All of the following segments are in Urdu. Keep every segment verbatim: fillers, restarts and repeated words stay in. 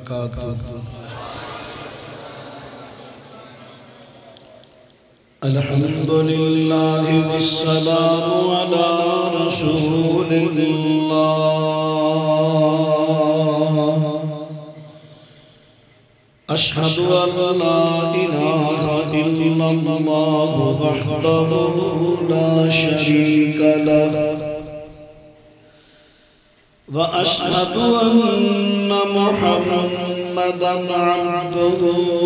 وبرکاتہ۔ الحمدللہ والسلام علی رسول اللہ۔ اشہد ان لا الہ الا اللہ وحدہ لا شریک لہ واشہد ان محمدا عبدہ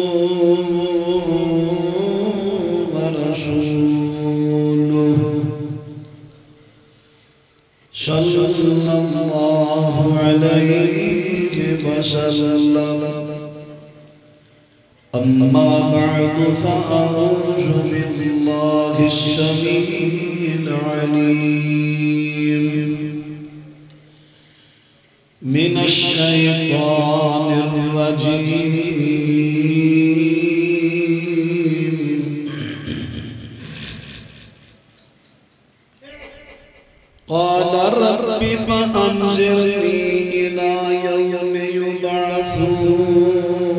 ورسولہ صلی اللہ علیہ وسلم۔ أما بعد فأعوذ بالله السميع العليم من الشيطان الرجيم قال رب فأنظرني إلى يوم يبعثون۔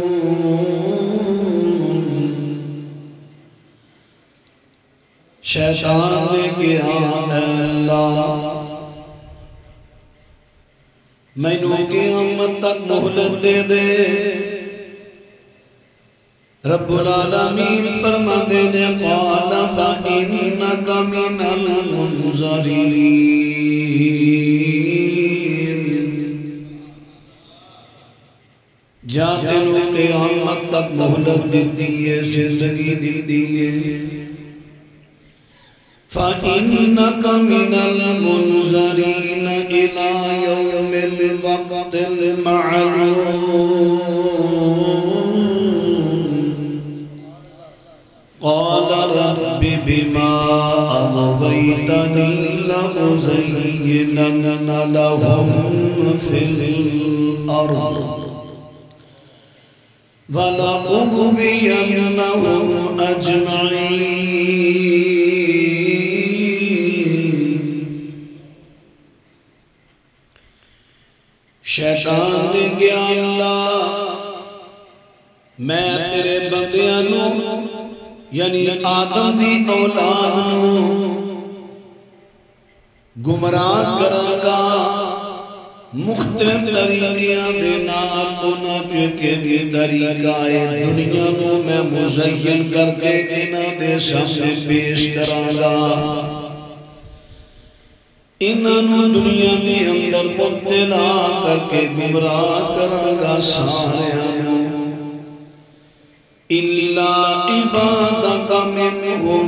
شیطان نے کہا اے اللہ میں نو قیامت تک مہلت دے دے۔ رب العالمین فرماتے نے قال فإنک من المنظرین۔ جا تینوں قیامت تک مہلت دیتی ہے، زندگی دیتی ہے۔ فَإِنَّكَ مِنَ الْمُنْظَرِينَ إِلَى يَوْمِ الْوَقْتِ الْمَعْلُومِ۔ قَالَ رَبِّ بِمَا أَغْوَيْتَنِي لَأُزَيِّنَنَّ لَهُمْ فِي الْأَرْضِ وَلَأُغْوِيَنَّهُمْ أَجْمَعِينَ۔ شیطان نے کہا اللہ میں تیرے بندیاں نو یعنی آدم دی اولاد نو گمراہ کراں گا مختلف طریقیاں دے نال انہاں چکے دی طریقہ دنیا نو میں مزین کر کے انہاں دے سامنے پیش کراں گا۔ انہوں دنیا دے اندر مبتلا کر کے گمراہ کراں گا سارے الا عبادک منہم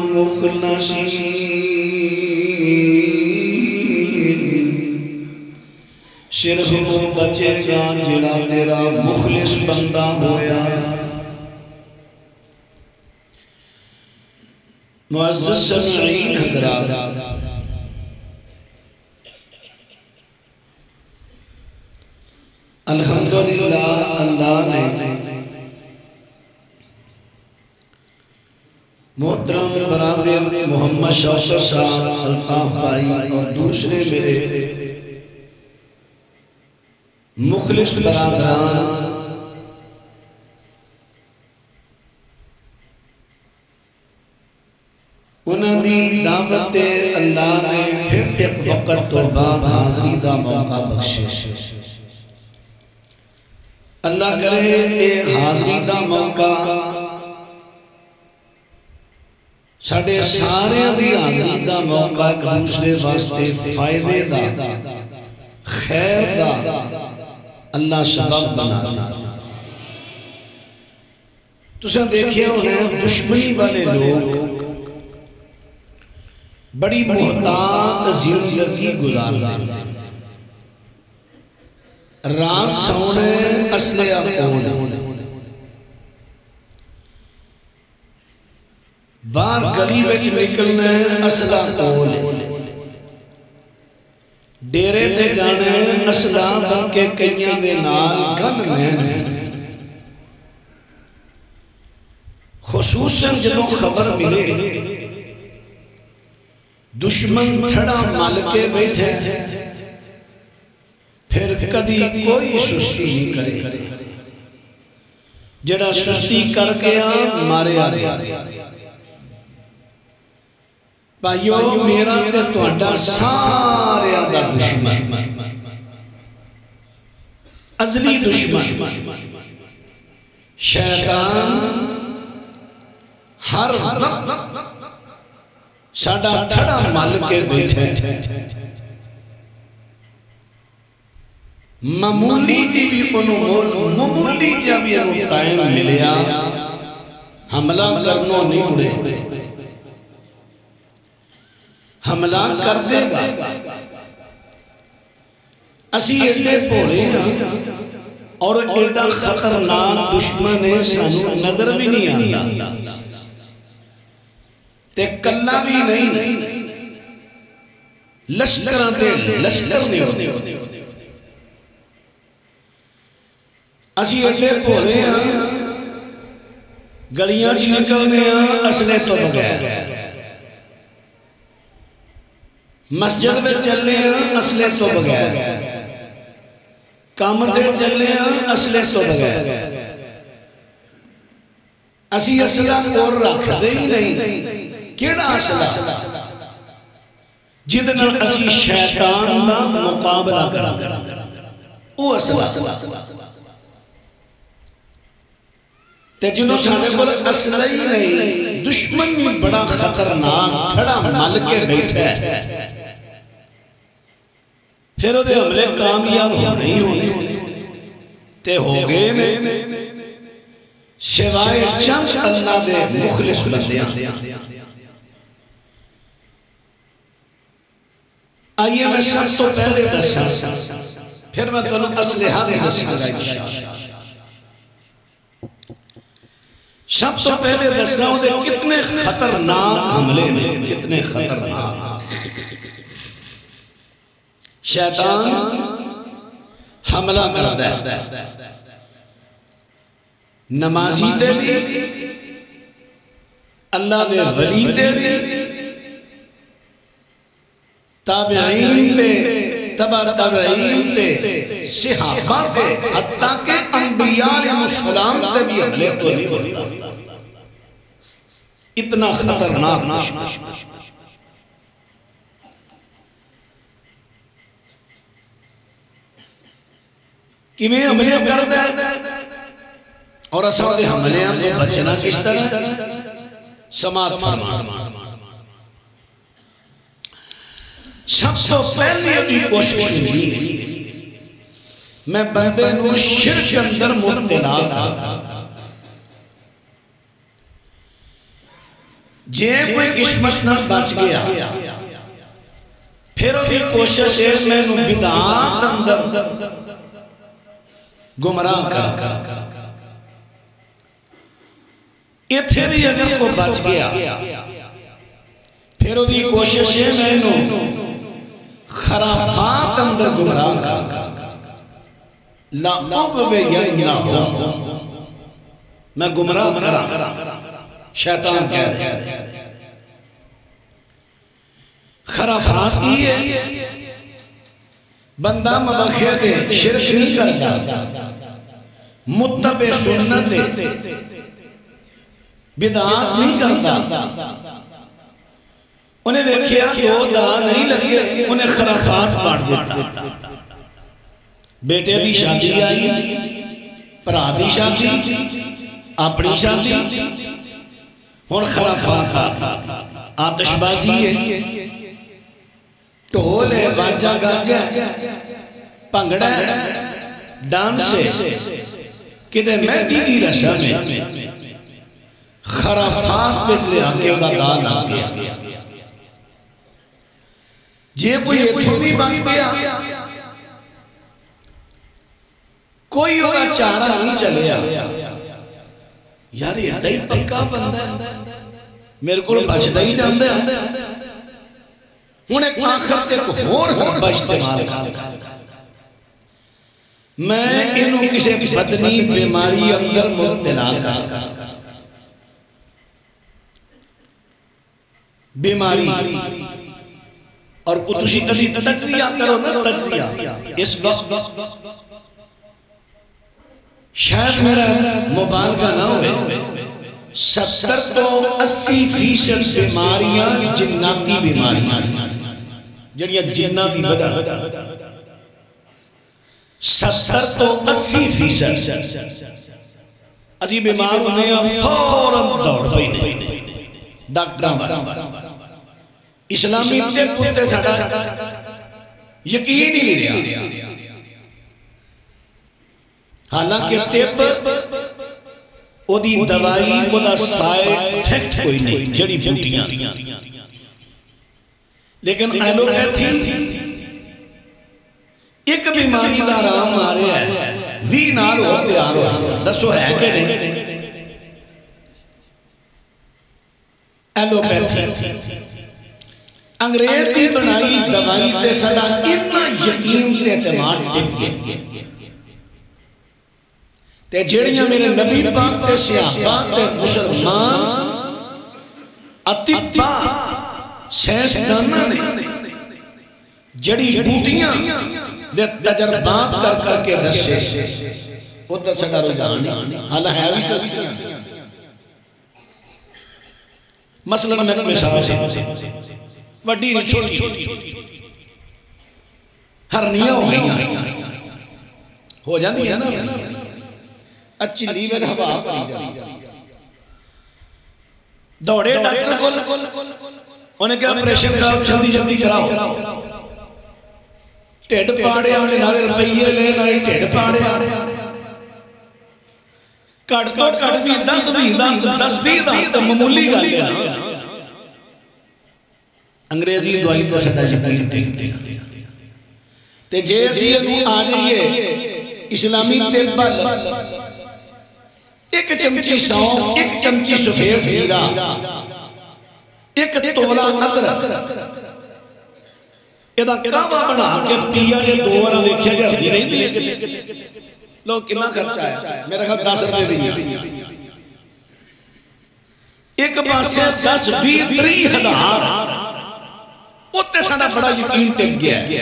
المخلصین۔ صرف وہ بچے گا جڑا تیرا مخلص بندہ ہویا۔ معزز سامعین حضرات، الحمدللہ اللہ نے محترم برادر محمد شوکت صاحب الطاف بھائی اور دوسرے میرے مخلص برادران انہوں نے دعوت اللہ نے پھر ایک وقت تو بعد حاضری دا موقع بخشے۔ اللہ کرے ایک حاضری دا موقع ساڑھے سارے دی حاضری دا موقع ایک دوسرے واسطے فائدے دا خیر دا اللہ سبب بنا دا۔ تو سن دیکھئے انہیں دشمنی والے لوگ بڑی محتاط زندگی گزار گزار رات سونے اسلحہ کھول باہر گلی وچ نکلنے اسلحہ کھول ڈیرے تے جانے اسلحہ بن کے کئیاں دے نال گن میں خصوصاً جب خبر ملے دشمن تھڑا مال کے بیٹھے پھر کدی کوئی سستی نہیں کرے۔ جڑا سستی کر گیا مارے آ گیا بھائیو میرا تے تہاڈا سارے دا دشمن ازلی دشمن شیطان ہر وقت ساڈا تھڑا مل کے بیٹھے معمولی جی بھی انہوں معمولی جا بھی انہوں ٹائم ملیا حملہ کرنوں نہیں اڑے حملہ کر دے گا اسی ایڈے پوڑے ہیں اور ایڈا خطرناک دشمن ہے سانو نظر بھی نہیں آتا تے کلہ بھی نہیں لشکران تے لشکر نہیں ہوتے اسی ایسے پھولے ہیں گلیاں چی نکلنے ہیں اسلحے تو بغیر مسجد میں چلنے ہیں اسلحے تو بغیر کام دے چلنے ہیں اسلحے تو بغیر اسی اسلحہ اور رکھ دے ہی نہیں کیڑا اسلحہ جدنا اسی شیطان دا مقابلہ کرا او اسلحہ تے جنہوں سانے بول اسلحہ ہی نہیں دشمن بھی بڑا خطرناک تھڑا مل کے بیٹھے پھر وہ دے حملے کامیاب ہو نہیں ہونے تے ہو گئے میں سوائے چند اللہ دے مخلص بندیاں آئیے میں سب تو پہلے دسا پھر میں تو اسلحہ دے دسا گا سب تو پہلے دسا ہوتے کتنے خطرناک حملے میں کتنے خطرناک شیطان حملہ کرتا ہے نمازی دے بھی اللہ دے ولی دے بھی تابعین دے تبا تابعین دے صحابہ دے حتیٰ کہ انبیاء علیہ السلام دے بھی حملے تو نہیں ہوتا اتنا خطرناک دشمن کہ میں حملے کر دے اور اصلا دے حملے ہم تو بچنا کس طرح سماعت فرمان سب تو پہلے بھی کوشش ہوئی میں بندے نو شرک اندر مبتلا تھا جے کوئی قسمت نہ بچ گیا پھر بھی کوشش ہے میں نو بدعات اندر گمراہ کر ایتھے بھی اگر کو بچ گیا پھر بھی کوشش ہے میں نو خرافات اندر گمراہ کر لا اغوینہ ہو میں گمراہ کرا شیطان کہہ رہے خرافات کی ہے بندہ مبخیر کے شرک نہیں کرتا متبع سنت بدعات نہیں کرتا انہیں دیکھیا دو دا نہیں لگے انہیں خرافات پاڑ دیتا بیٹے دی شادی آئی پرا دی شادی اپنی شادی اور خرافات آتش بازی ہے ٹول ہے باجہ گاجہ پنگڑا ہے ڈانس ہے کدھے مہدی دی رسم ہے خرافات پہ لے آگے دا دان آگیا جے کوئی ایتھو بھی بچ گیا کوئی ہوگا چارہ نہیں چلے آیا یار یہ دائی پکا بندہ ہے میرے کو بچ دائی جاندے ہیں انہیں ایک آخر تے کو ہور ہر بچتے مال میں انہوں کسے بدنی بیماری اندر مبتلا کر بیماری اور کتوشی کسی تجزیہ کرو نا تجزیہ اس وقت شاید میرا مبالغہ نہ ہوئے، ستر تو اسی فیصد بیماریاں جناتی بیماریاں جڑیاں جناتی وجہ ستر تو اسی فیصد اسی بیمار ہونے فوراً دوڑ پئی نہیں ڈاکٹراں اسلامی طب تے ساڈا یقین ہی نہیں رہا، حالانکہ طب او دی دوائی او دا سائیڈ افیکٹ کوئی نہیں، جڑی بوٹیاں لیکن ایلوپیتھی ایک بیماری دا آرام آ رہا ہے وی نال ہو تیار ہو دسو ہے کہ نہیں؟ ایلوپیتھی انگریز دی بنائی دوائی تے سڑا اتنا یقین تے اعتماد ٹک گئے تے جڑیاں میرے نبی پاک تے صحابہ تے مسلمان اطباء سائنسداناں نے جڑی بوٹیاں دے تجربات کر کر کے دسے وہ تے سڑا رجحان حالا ہے بھی سستی مثلا میں مثال وڈی نہیں چھوڑی ہرنیاں ہو گئی ہو جاندی ہے نا اچھی لیور ہوا پڑی جاندی دوڑے ڈاکٹر کول انہیں کہا آپریشن کراؤ جلدی جلدی کراؤ ٹیڈ پاڑے آنے نالے روپیے لے نالے ٹیڈ پاڑے آنے کٹ تو کٹ بھی دس بھی دس بھی دس معمولی گا لیا انگریزی دوائی تو سٹا سٹا سٹا تے جیسی اسی آجئیے اسلامی تیبل ایک چمچی ساؤں ایک چمچی سفیر زیرہ ایک تولا ادرک ایدہ کعبہ بنا کے پیا یہ دو ورہ دیکھیا گیا بھی نہیں دیئے لوگ کنا خرچہ ہے میرا خیال دس روپے سے ایک پاسے دس بھی تری ہزار اتے ساڑا بڑا یقین ٹک گیا ہے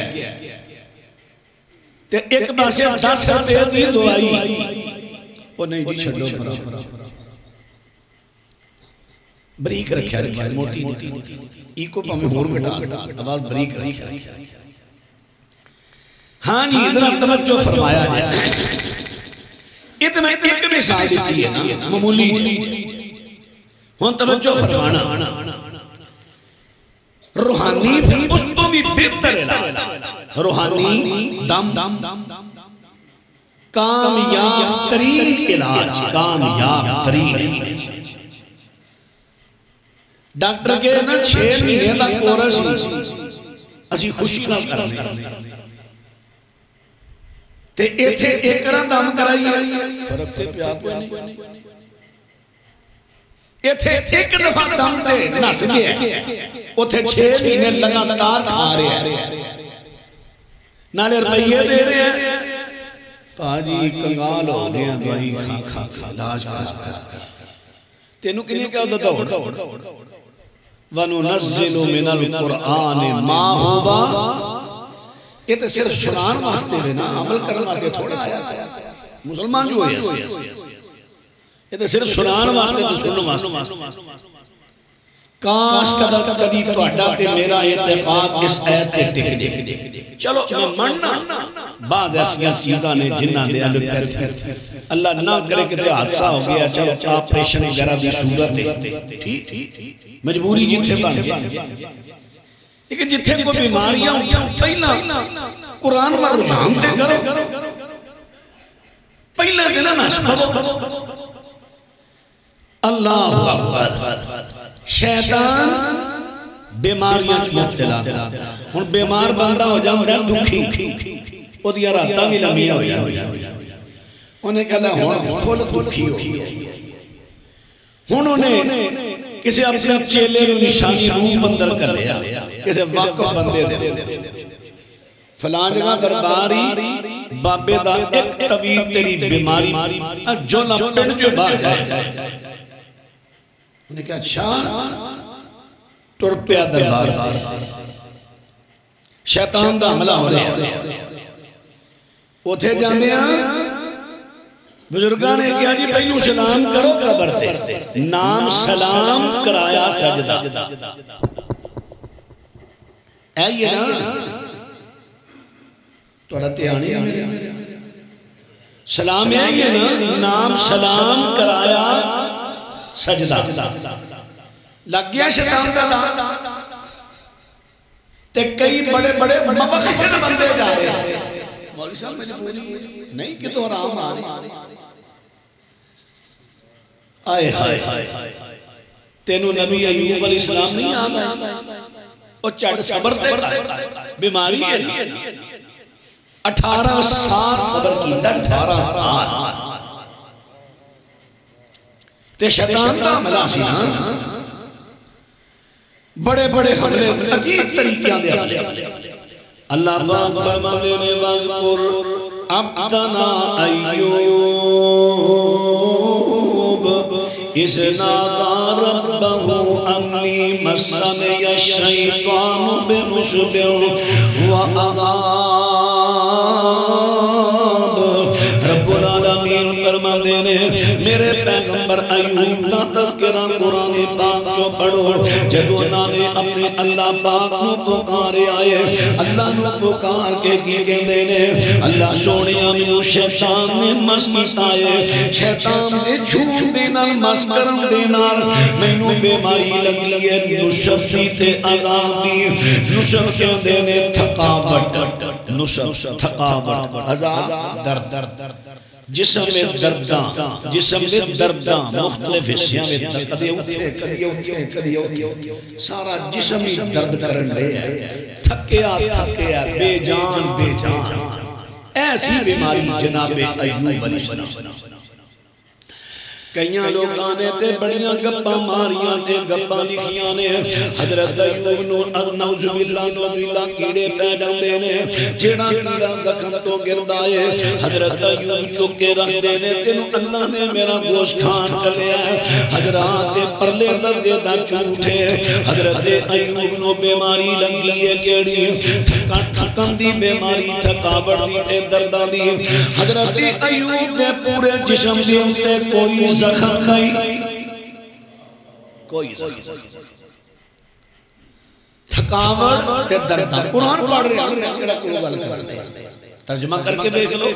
تے ایک پاسے دس روپے دی دعائی وہ نہیں جی چھڑو برا بریک رکھا رکھا موٹی ایکو پا میں ہور بٹا آواز بریک رکھا ہاں جی ادھر توجہ فرمایا جائے اتنا ایک مثال دیتی ہے نا معمولی ہون توجہ فرمانا روحانی اس تو بھی بہتر علاج روحانی دم کامیاب ترین علاج کامیاب ترین ڈاکٹر کے نا چھے مہینے دا کورس اسی خوشی نہ کرنے تے ایتھے ایکڑا دم کرائی فرق تے پیا کوئی نہیں ایتھے ایک دفعہ دم دے نس گیا اتھے چھے مہینے لگاتار کھا رہے ہیں نالے روپیے دے رہے ہیں پاجی کنگال ہو گیا دوائی کھا کھا کھا لاج کر کر تینوں کنی کیا ہوتا دوڑ وَنُنَزِّلُ مِنَ الْقُرْآنِ مَا هُوَا یہ تو صرف سنان واسطے دینا عمل کرنا آتے تھوڑا آیا مسلمان جو ہے یہ تو صرف سنان واسطے تو سنن واسطے کاش قدر کدی تو اڈاتے میرا اعتقاد اس ایت کے ٹک ٹک چلو میں مننا بعض ایسی چیزاں نے جنہ دے آلے پیتے اللہ نہ کرے کہ دے حادثہ ہو گیا چلو آپریشن وغیرہ دی صورت ہے مجبوری جتھے بن گیا لیکن جتھے کو بیماریاں اٹھا پہلا قرآن پر رجحان تے کرو پہلا دینا ناسبہ اللہ اکبر شیطان بیماریاں مبتلا ہن بیمار بندہ ہو جاندہ دکھی او دیا راتہ بھی لمیہ ہو جاندہ انہیں کہا ہن فل دکھی ہو ہن انہیں کسی اپنے چیلے رو نشانی روح بندر کر لیا کسی واقع بندے دے فلان جگہ درباری بابے دا ایک طویل تیری بیماری جو نہ پڑ جو بار جائے انہیں کہا اچھا ٹرپیا دربار شیطان دا عملہ ہو رہا اتھے جاندے ہیں بزرگاں نے کیا جی پہلو سلام کرو قبر تے نام سلام کرایا سجدہ اے یہ نا توڑا تیانی میرے سلام ہے یہ نا نام سلام کرایا سجدہ لگ گیا شیطان کا ساتھ تے کئی بڑے بڑے مبخر بندے جا رہے ہیں مولی صاحب میں نے بولی نہیں کہ تو حرام آ رہے آئے ہائے تینو نبی ایوب علیہ السلام نہیں آگا اور چڑھ صبر تے بیماری ہے اٹھارہ سال صبر کی اٹھارہ سال تے شیطان کا عملہ سی بڑے بڑے حملے عجیب طریقیاں دے حملے اللہ پاک فرما دینے وَذْكُرْ عَبْدَنَا أَيُّوبَ إِذْ نَادَى رَبَّهُ أَنِّي مَسَّنِيَ الشَّيْطَانُ بِنُصْبٍ وَعَذَابٍ رب العالمین فرما دینے میرے پیغمبر ایوب کا تذکرہ قرآن پاک جو پڑھو جدو نانے اپنے اللہ پاک نو پکارے آئے اللہ نو پکار کے کی گئے دینے اللہ سونے آمینو شیطان نے مسکس آئے شیطان نے چھوٹ دینا مسکرم دینا میں نو بیماری لگی ہے نشفی تے عذابی نشف سے دینے تھکاوٹ نشف تھکاوٹ عذاب درد درد جسم میں درداں جسم میں درداں مختلف حصیاں میں کدی اٹھے کدی اٹھے کدی اٹھے سارا جسم ہی درد کرن رہے ہیں تھکیا تھکیا بے جان بے جان ایسی بیماری جناب ایوب علیہ السلام کئیاں لوگ آنے تے بڑیاں گپاں ماریاں تے گپاں لکھیاں نے حضرت ایوب نور نعوذ باللہ نعوذ باللہ کیڑے پیڈاں دینے جیڑا کیڑا زخم تو گردائے حضرت ایوب چکے رکھ دینے تینوں اللہ نے میرا گوشت کھان کر لیا ہے حضرات پرلے دردے دا چوٹھے حضرت ایوب نو بیماری لگی ہے کیڑی تھکن تھکن دی بیماری تھکاوٹ دی تے دردہ دی حضرت ایوب دے پورے جسم دی تے کوئی زخم نہیں کوئی زخم تھکاوٹ تے دردہ قرآن پڑھ رہے ہیں ترجمہ کر کے دیکھ لو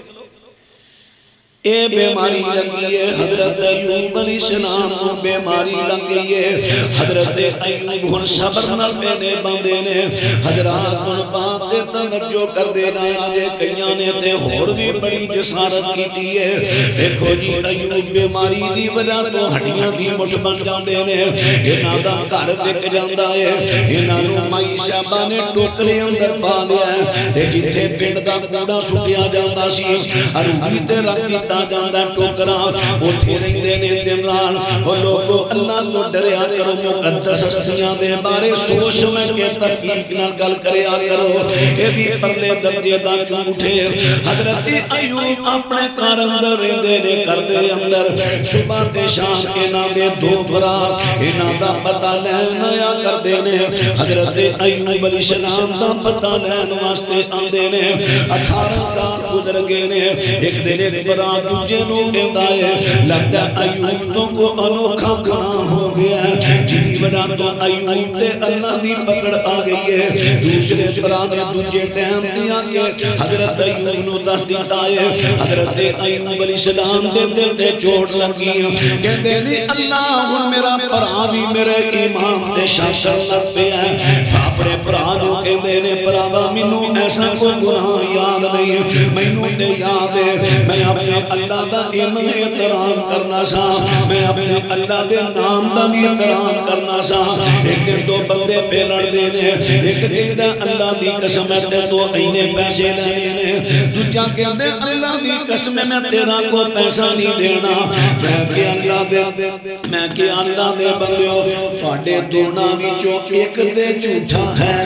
اے بیماری لگی ہے حضرت ایوب علیہ السلام کو بیماری لگی ہے حضرت ایوب ہن صبر نہ پینے باندے نے حضرات ہن بات تے توجہ کر دینا آجے کئیاں نے تے ہور بھی بڑی جسارت کیتی ہے دیکھو جی ایوب بیماری دی وجہ تو ہڈیاں دی مٹھ بن جاندے نے انہاں دا گھر وک جاندا ہے انہاں نوں مائی صاحبہ نے ٹوکرے اندر پا لیا ہے تے جتھے پنڈ دا کوڑا سٹیا جاندا سی اروی تے رکھ دیتا جاندہ ٹوکرا اٹھے رہی دینے دمران وہ لوگو اللہ کو ڈریا کرو مقدس ہستیاں دے بارے سوچ میں کہ تحقیق نہ گل کرے آ کرو اے بھی پرلے درجے دا چوٹھے حضرت ایوب اپنے کار اندر رہ دینے کر دے اندر صبح تے شام اینا دے دو برا اینا دا پتہ لینیا کر دینے حضرت ایوب علیہ السلام دا پتہ لین واسطے آن دینے اٹھارہ سال گزر گئے نے ایک دینے برا دوجے لوگ دائے لگتا ایوب تو کو انوکھا گناہ ہو گیا ہے جدی بنا تو ایوب تے اللہ دی پکڑ آ گئی ہے دوسرے پرانے دوجے ٹیم دیا کہ حضرت ایوب نو دس دیتا ہے حضرت ایوب علیہ السلام دے دل دے چوٹ لگی کہتے نہیں اللہ میرا پراوی میرے امام دے شاشر لگ پہ ہے اپنے پرانوں کہتے نے پراوا منو ایسا کوئی گناہ یاد نہیں منو دے یاد ہے میں اپنے اللہ دا احترام کرنا سا میں اپنے اللہ دے نام دا بھی احترام کرنا سا ایک دن دو بندے پہ لڑ دینے ایک دن دا اللہ دی قسم ہے تو اینے پیسے لینے دوجہ کہتے اللہ دی قسم میں تیرا کو پیسہ نہیں دینا میں کہ اللہ دے میں کہ اللہ دے بندیو پاڑے دونا ویچو ایک دے جھوٹا ہے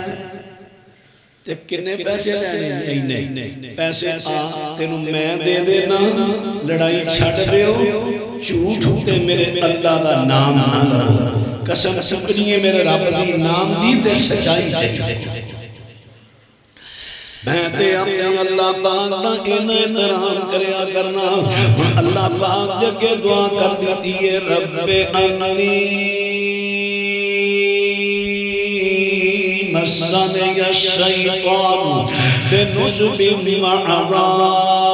تے کنے پیسے لینے پیسے آ تینوں میں دے دینا لڑائی چھٹ دیو جھوٹ تے میرے اللہ دا نام نہ لو قسم سپنی ہے میرے رب دی نام دی تے سچائی سے میں تے اپنے اللہ پاک دا ان احترام کریا کرنا اللہ پاک جگہ دعا کر دیتی ہے رب انی مسنی الشیطان بنصب وعذاب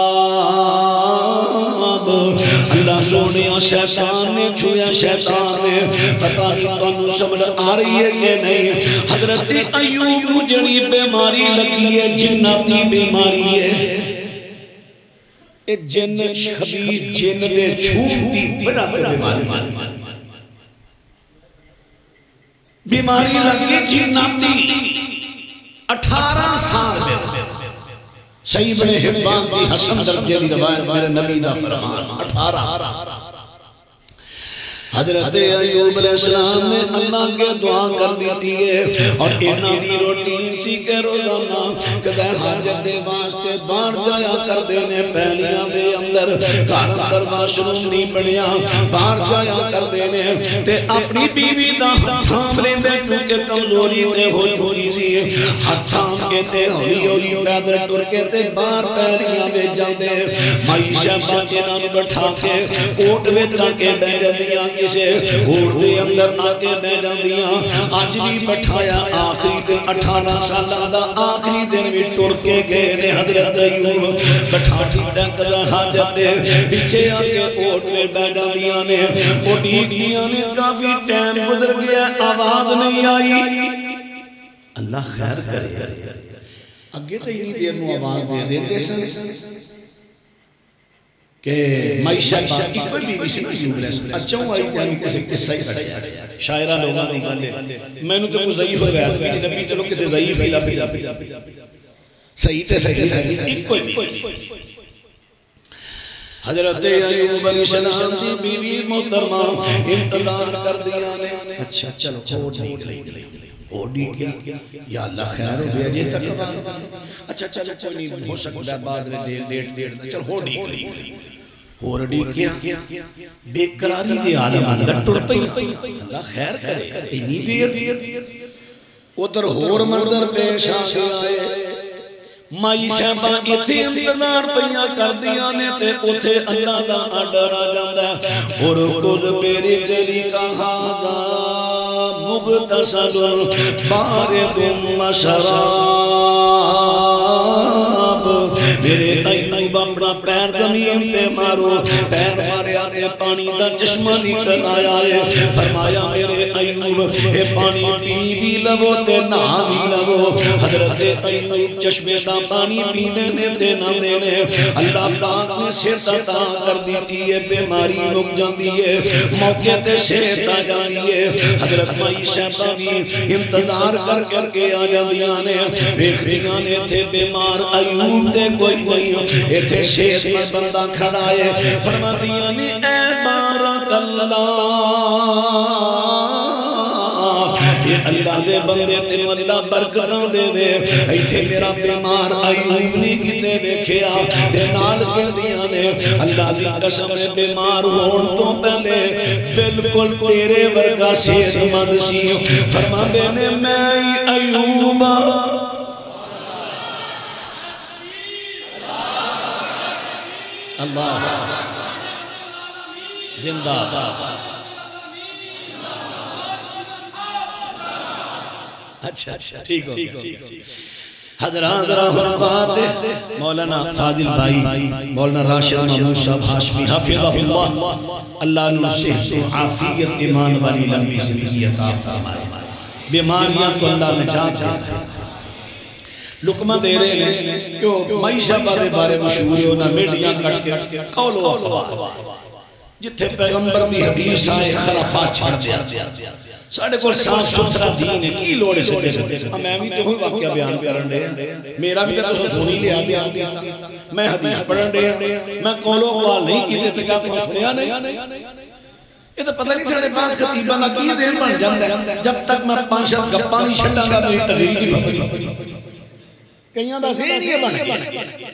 اللہ سونیا شیطان نے چھویا شیطان نے پتہ نہیں تو سمجھ آ رہی ہے کہ نہیں حضرت ایوب جڑی بیماری لگی ہے جناتی بیماری ہے اے جن خبیر جن دے چھوٹی بڑا بیماری بیماری لگی جناتی اٹھارہ سال میں صحیح بن حبان کی حسن درجے دی روایت میرے نبی دا فرمان اٹھارہ حضرت ایوب علیہ السلام نے اللہ کے دعا کر دیتی ہے اور انہاں دی روٹین سی کہ روزانہ کدے حاجت دے واسطے باہر جایا کر دینے پہلیاں دے اندر گھر اندر واش روم نہیں بنیا باہر جایا کر دینے تے اپنی بیوی دا تھام لیندے کیونکہ کمزوری تے ہوئی ہوئی سی ہاتھ تھام کے تے ہوئی ہوئی پیدل ٹر کے تے باہر پہلیاں میں جاندے معیشہ باقی نام بٹھا کے اوٹ میں جا کے بیٹھ دیا کسے اور دے اندر آکے بیٹھ دیا آج بھی بٹھایا آخری دن اٹھارہ سالہ دا آخری دن بھی ٹر کے گئے نے حضرت ایوب بٹھا ٹھیتا کر حاجت دے پیچھے آکے اوٹ میں بیٹھ دیا نے اوٹی دیا نے کافی ٹائم گزر گیا آواز نہیں آئی اللہ خیر کرے اگے تو ہی دیر نو آواز دے دیتے سن کہ معیشہ باقی کوئی بھی کسی کسی ملے اچھا ہوں آئی جانی کسی قصہ ہی کرے شاعرہ لوگاں دی گالے میں نے تو کوئی ضعیف ہو گیا تو نبی چلو کتے ضعیف ہے صحیح تے صحیح صحیح کوئی بھی حضرت ایوب علیہ السلام دی بیوی محترمہ انتظار کر دیا نے اچھا چلو چھوڑ نکلے اوڈی کیا یا اللہ خیر ہو گیا جی تک اچھا چلو کوئی نہیں ہو سکتا ہے بعد میں لیٹ لیٹ چل ہوڈی کلی ہوڈی کیا بے قراری دے عالم اندر ٹر پئی اللہ خیر کرے اتنی دیر ادھر ہور منظر پیش آئے مائی صاحبہ اتھے انتظار پہیاں کر دیا نے تے اتھے اللہ دا آڈر آ جاندہ اور کل پیری جلی کا حاضا مغتصل بارد مشراب میرے ایوب اپنا پیر زمین پہ مارو پیر مارے آتے پانی دا چشمہ نکل آیا ہے فرمایا میرے ایوب اے پانی پی بھی لگو تے نہ بھی لگو حضرت ایوب چشمے دا پانی پی دینے تے نہ دینے اللہ پاک نے صحت عطا کر دیتی ہے بیماری رک جاندی ہے موقع تے صحت آ جاندی ہے حضرت مائی صاحبہ بھی انتظار کر کر کے آ جاندیاں نے ویکھدیاں نے تھے بیمار ایوب دے کوئی کوئی ایتھے صحت میں بندہ کھڑا ہے فرماندیاں نے اے بارک اللہ یہ اللہ دے بندے تے اللہ برکتاں دے وے ایتھے میرا بیمار ایوب نہیں کتے ویکھیا تے نال کہدیاں نے اللہ دی قسم ہے بیمار ہون تو پہلے بالکل تیرے ورگا صحت مند سی فرماندے نے میں ایوب اللہ زندہ اچھا اچھا ٹھیک ہو حضرات رحمت مولانا فاضل بھائی مولانا راشد محمود صاحب ہاشمی حافظ اللہ اللہ نے صحت و عافیت ایمان والی لمبی زندگی عطا فرمائے بیماریاں کو اللہ نجات دے لقمہ دے رہے ہیں کیوں معیشہ بارے بارے مشہور ہے انہاں میڈیاں کٹ کے قول و اقوال جتھے پیغمبر دی حدیث آئے خرافات چھڑ دیا ساڑھے کو صاف ستھرا دین ہے کی لوڑے سے دے سکتے میں بھی تو ہوئی واقعہ بیان کرن دے میرا بھی تو سنی لیا بیان کیا میں حدیث پڑھن دے میں قول و اقوال نہیں کی دیتے کیا کوئی سنیا نہیں یہ تو پتہ نہیں ساڑھے پاس خطیبہ نہ کی دین بن جاندہ ہے جب تک میں پانشت گپانی شڑا گا میری تغییر کی بھگی کہیں دا سے نہیں بنے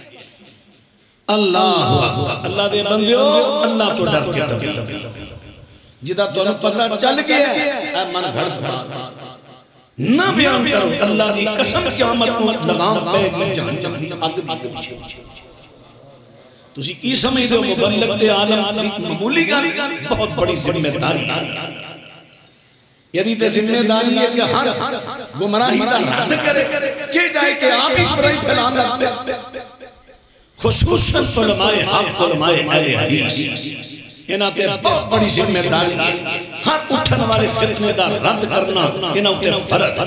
اللہ اللہ دے بندیو اللہ تو ڈر کے تبی جدہ تو پتہ چل گیا اے من گھڑ پڑا نہ بیان کرو اللہ دی قسم قیامت کو لگام پہ گی جہاں جہاں دی آگ دی پوچھو تسی کی سمجھ دو مبلغ تے عالم معمولی گاری بہت بڑی ذمہ داری یدی تے ذمہ داری ہے کہ ہر گمراہی دا رد کرے چے جائے کہ آپ ہی برائی پھیلان لگتے خصوصاً علماء حق علماء اہل حدیث انہاں تے بہت بڑی ذمہ داری ہر اٹھن والے فتنے دا رد کرنا انہاں تے فرض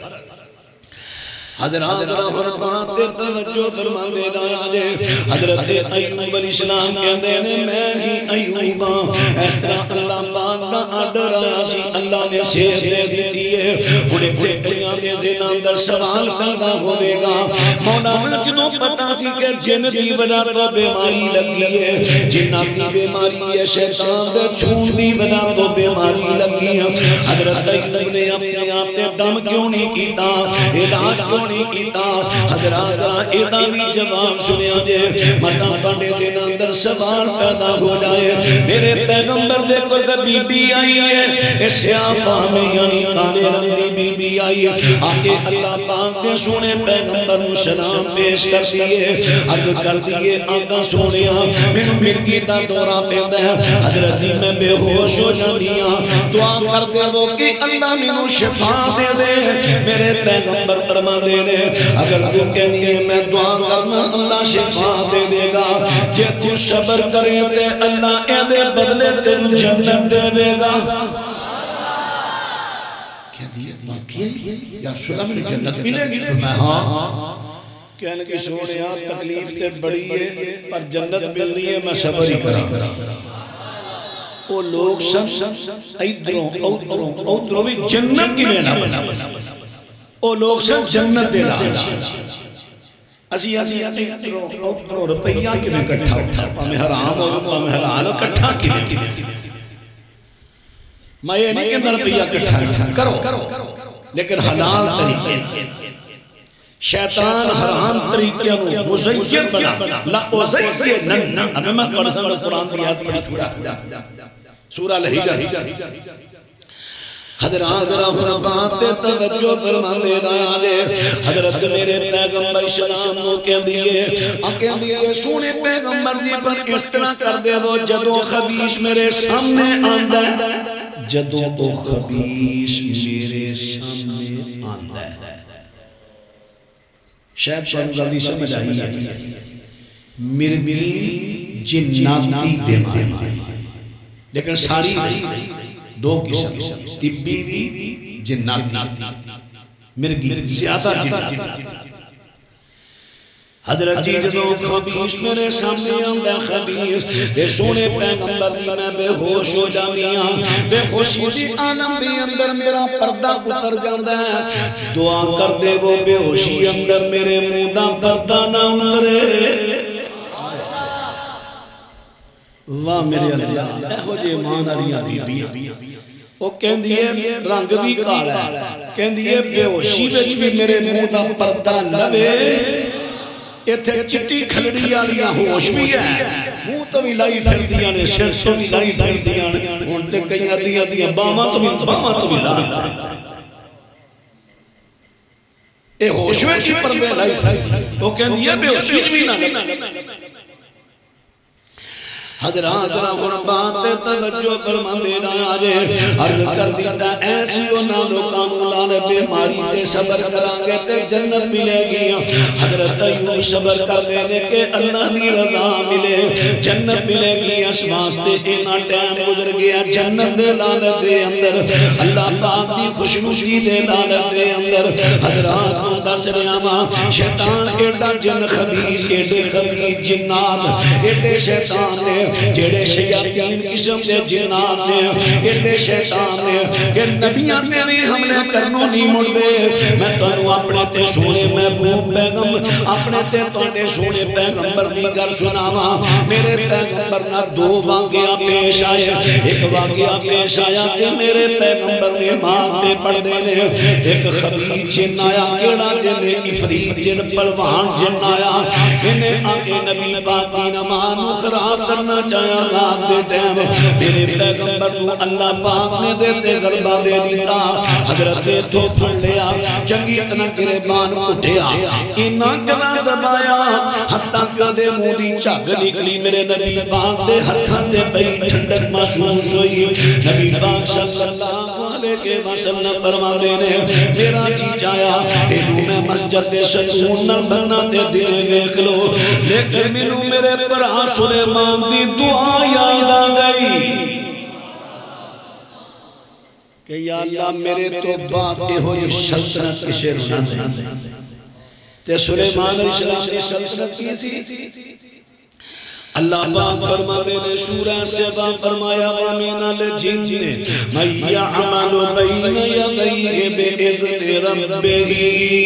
حضرات رحمت دے توجہ فرما دے آجے حضرت ایوب علیہ السلام کہندے نے میں ہی ایوب اس طرح اللہ پاک دا آڈر آیا سی اللہ نے شیر دے دیتی ہے انہیں دیکھیاں دے زینا در سوال پیدا ہوئے گا مولا میں جنوں پتا سی کہ جن دی وجہ تو بیماری لگی ہے جناتی بیماری ہے شیطان دے چھون دی وجہ تو بیماری لگی ہے حضرت ایوب نے اپنے آپ تے دم کیوں نہیں کیتا علاج کیوں نہیں کیتا حضرات ایدہ بھی جواب سنیا جے مطا پڑھنے سے اندر سوال پیدا ہو جائے میرے پیغمبر دے کوئی بی بی آئی ہے اس سیافہ میں یعنی کانے رنگی بی بی آئی ہے آکے اللہ پاک دے سونے پیغمبر سلام پیش کر دیئے عرض کر دیئے آقا سونیا میں مرگی تا دورہ پیدا ہے حضرت دی میں بے ہوش ہو جانیاں دعا کر دے وہ کہ اللہ میں شفا دے دے میرے پیغمبر فرما دے اگر تو کہنی ہے میں دعا کرنا اللہ شفا دے دے گا کہ تو صبر کرے دے اللہ اے دے بدلے تیرے جنت دے دے گا کیا دیئے دیئے یا رسول اللہ میں جنت ملے گی میں ہاں کہنے کی سوڑے آپ تکلیف تے بڑی ہے پر جنت مل رہی ہے میں صبر ہی کرا وہ لوگ سب ایدروں اوتروں اوتروں بھی جنت کی لینا بنا بنا او لوگ سن جنت دے رہا اسی اسی اسی او روپیہ کی میں کٹھا اٹھا پامیں حرام ہو پامیں حلال ہو کٹھا کی میں میں یہ نہیں کہ روپیہ کٹھا اٹھا کرو لیکن حلال طریقے شیطان حرام طریقے میں مزین بنا لا ازین ہمیں میں قرآن قرآن دیا دیا سورہ الحجر حضرات رفعات توجہ فرما دے آلے حضرت میرے پیغمبر اسلام نو کہہ دیئے کہہ دیئے سونے پیغمبر جی پر اس طرح کر دے وہ جدو خبیش میرے سامنے آندہ جدو خبیش میرے سامنے آندہ شاید پر غلطی سمجھ آئی ہے مرگی جناتی بیماری لیکن ساری دو قسم طبی بھی جناتی مرگی زیادہ جناتی حضرت جی جدو خبیش میرے سامنے آندہ خبیش اے سونے پیغمبر دی میں بے ہوش ہو جانیاں بے ہوشی دی آنم دی اندر میرا پردہ اتر جاندہ ہے دعا کر دے وہ بے ہوشی اندر میرے مودہ پردہ نہ اترے واہ میرے اللہ اے ہو جے مان علیہ بی بی وہ کہن دیئے رنگ بھی کالا ہے کہن دیئے بے ہوشی بچ بھی میرے مودہ پردہ لوے ایتھے چٹی کھلڑی آلیا ہوش بھی ہے مو تو بھی لائی پھر دیا نے سر تو بھی لائی پھر دیا نے انتے کہیں دیا دیا باما تو بھی باما تو بھی لائی اے ہوش میں چی پردے لائی وہ کہن دیئے بے ہوشی بھی نہ حضرات غربات توجہ فرما دینا آجے عرض کر دیتا ایسی و نالو کامولان بیماری تے صبر کرانگے تے جنت ملے گی حضرت ایوب صبر کر دینے کے اللہ دی رضا ملے جنت ملے گی اس واسطے اینا ٹائم گزر گیا جنت دے لالت دے اندر اللہ پاک دی خوشنوشی دے لالت دے اندر حضرات مدس ریاما شیطان ایڈا جن خبیث ایڈے خبیث جنات ایڈے شیطان نے جیڑے شیطان قسم دے جنات نے ایڈے شیطان نے کہ نبیان نے بھی حملے کرنو نہیں مڑ دے میں تو انہوں اپنے تے سونے محبوب پیغمبر اپنے تے توڑے سونے پیغمبر دیگر سناوا میرے پیغمبر نہ دو واقعہ پیش آیا ایک واقعہ پیش آیا کہ میرے پیغمبر نے ماں پہ پڑھ دینے ایک خبیث جن آیا کیڑا جن افریت جن پلوان جن آیا انہیں آگے نبی پاک کی نمان خراب کرنا چاہیا رات دے ٹائم میرے پیغمبر کو اللہ پاک نے دیتے غربہ دے دیتا حضرت تو پھڑ لیا چنگی اتنا گریبان اٹھیا اینا گلا دبایا حتیٰ کہ دے مودی چاک نکلی میرے نبی پاک دے ہتھاں دے پئی ٹھنڈک محسوس ہوئی نبی پاک صلی اللہ علیہ وسلم فرما دینے میرا جی جایا ایلو میں مسجد دے ستون نہ بنا تے دلے ویکھ لو لیکن منو میرے پر سلیمان دی دعا یاد آ گئی کہ یا اللہ میرے تو بات اے ہوئی سلطنت کسے رونا دے تے سلیمان علیہ السلام دی سلطنت کی سی اللہ پاک فرما دینے سورہ سبا فرمایا وَمِنَ الْجِنِّ مَن يَعْمَلُ بَيْنَ يَدَيْهِ بِإِذْنِ رَبِّهِ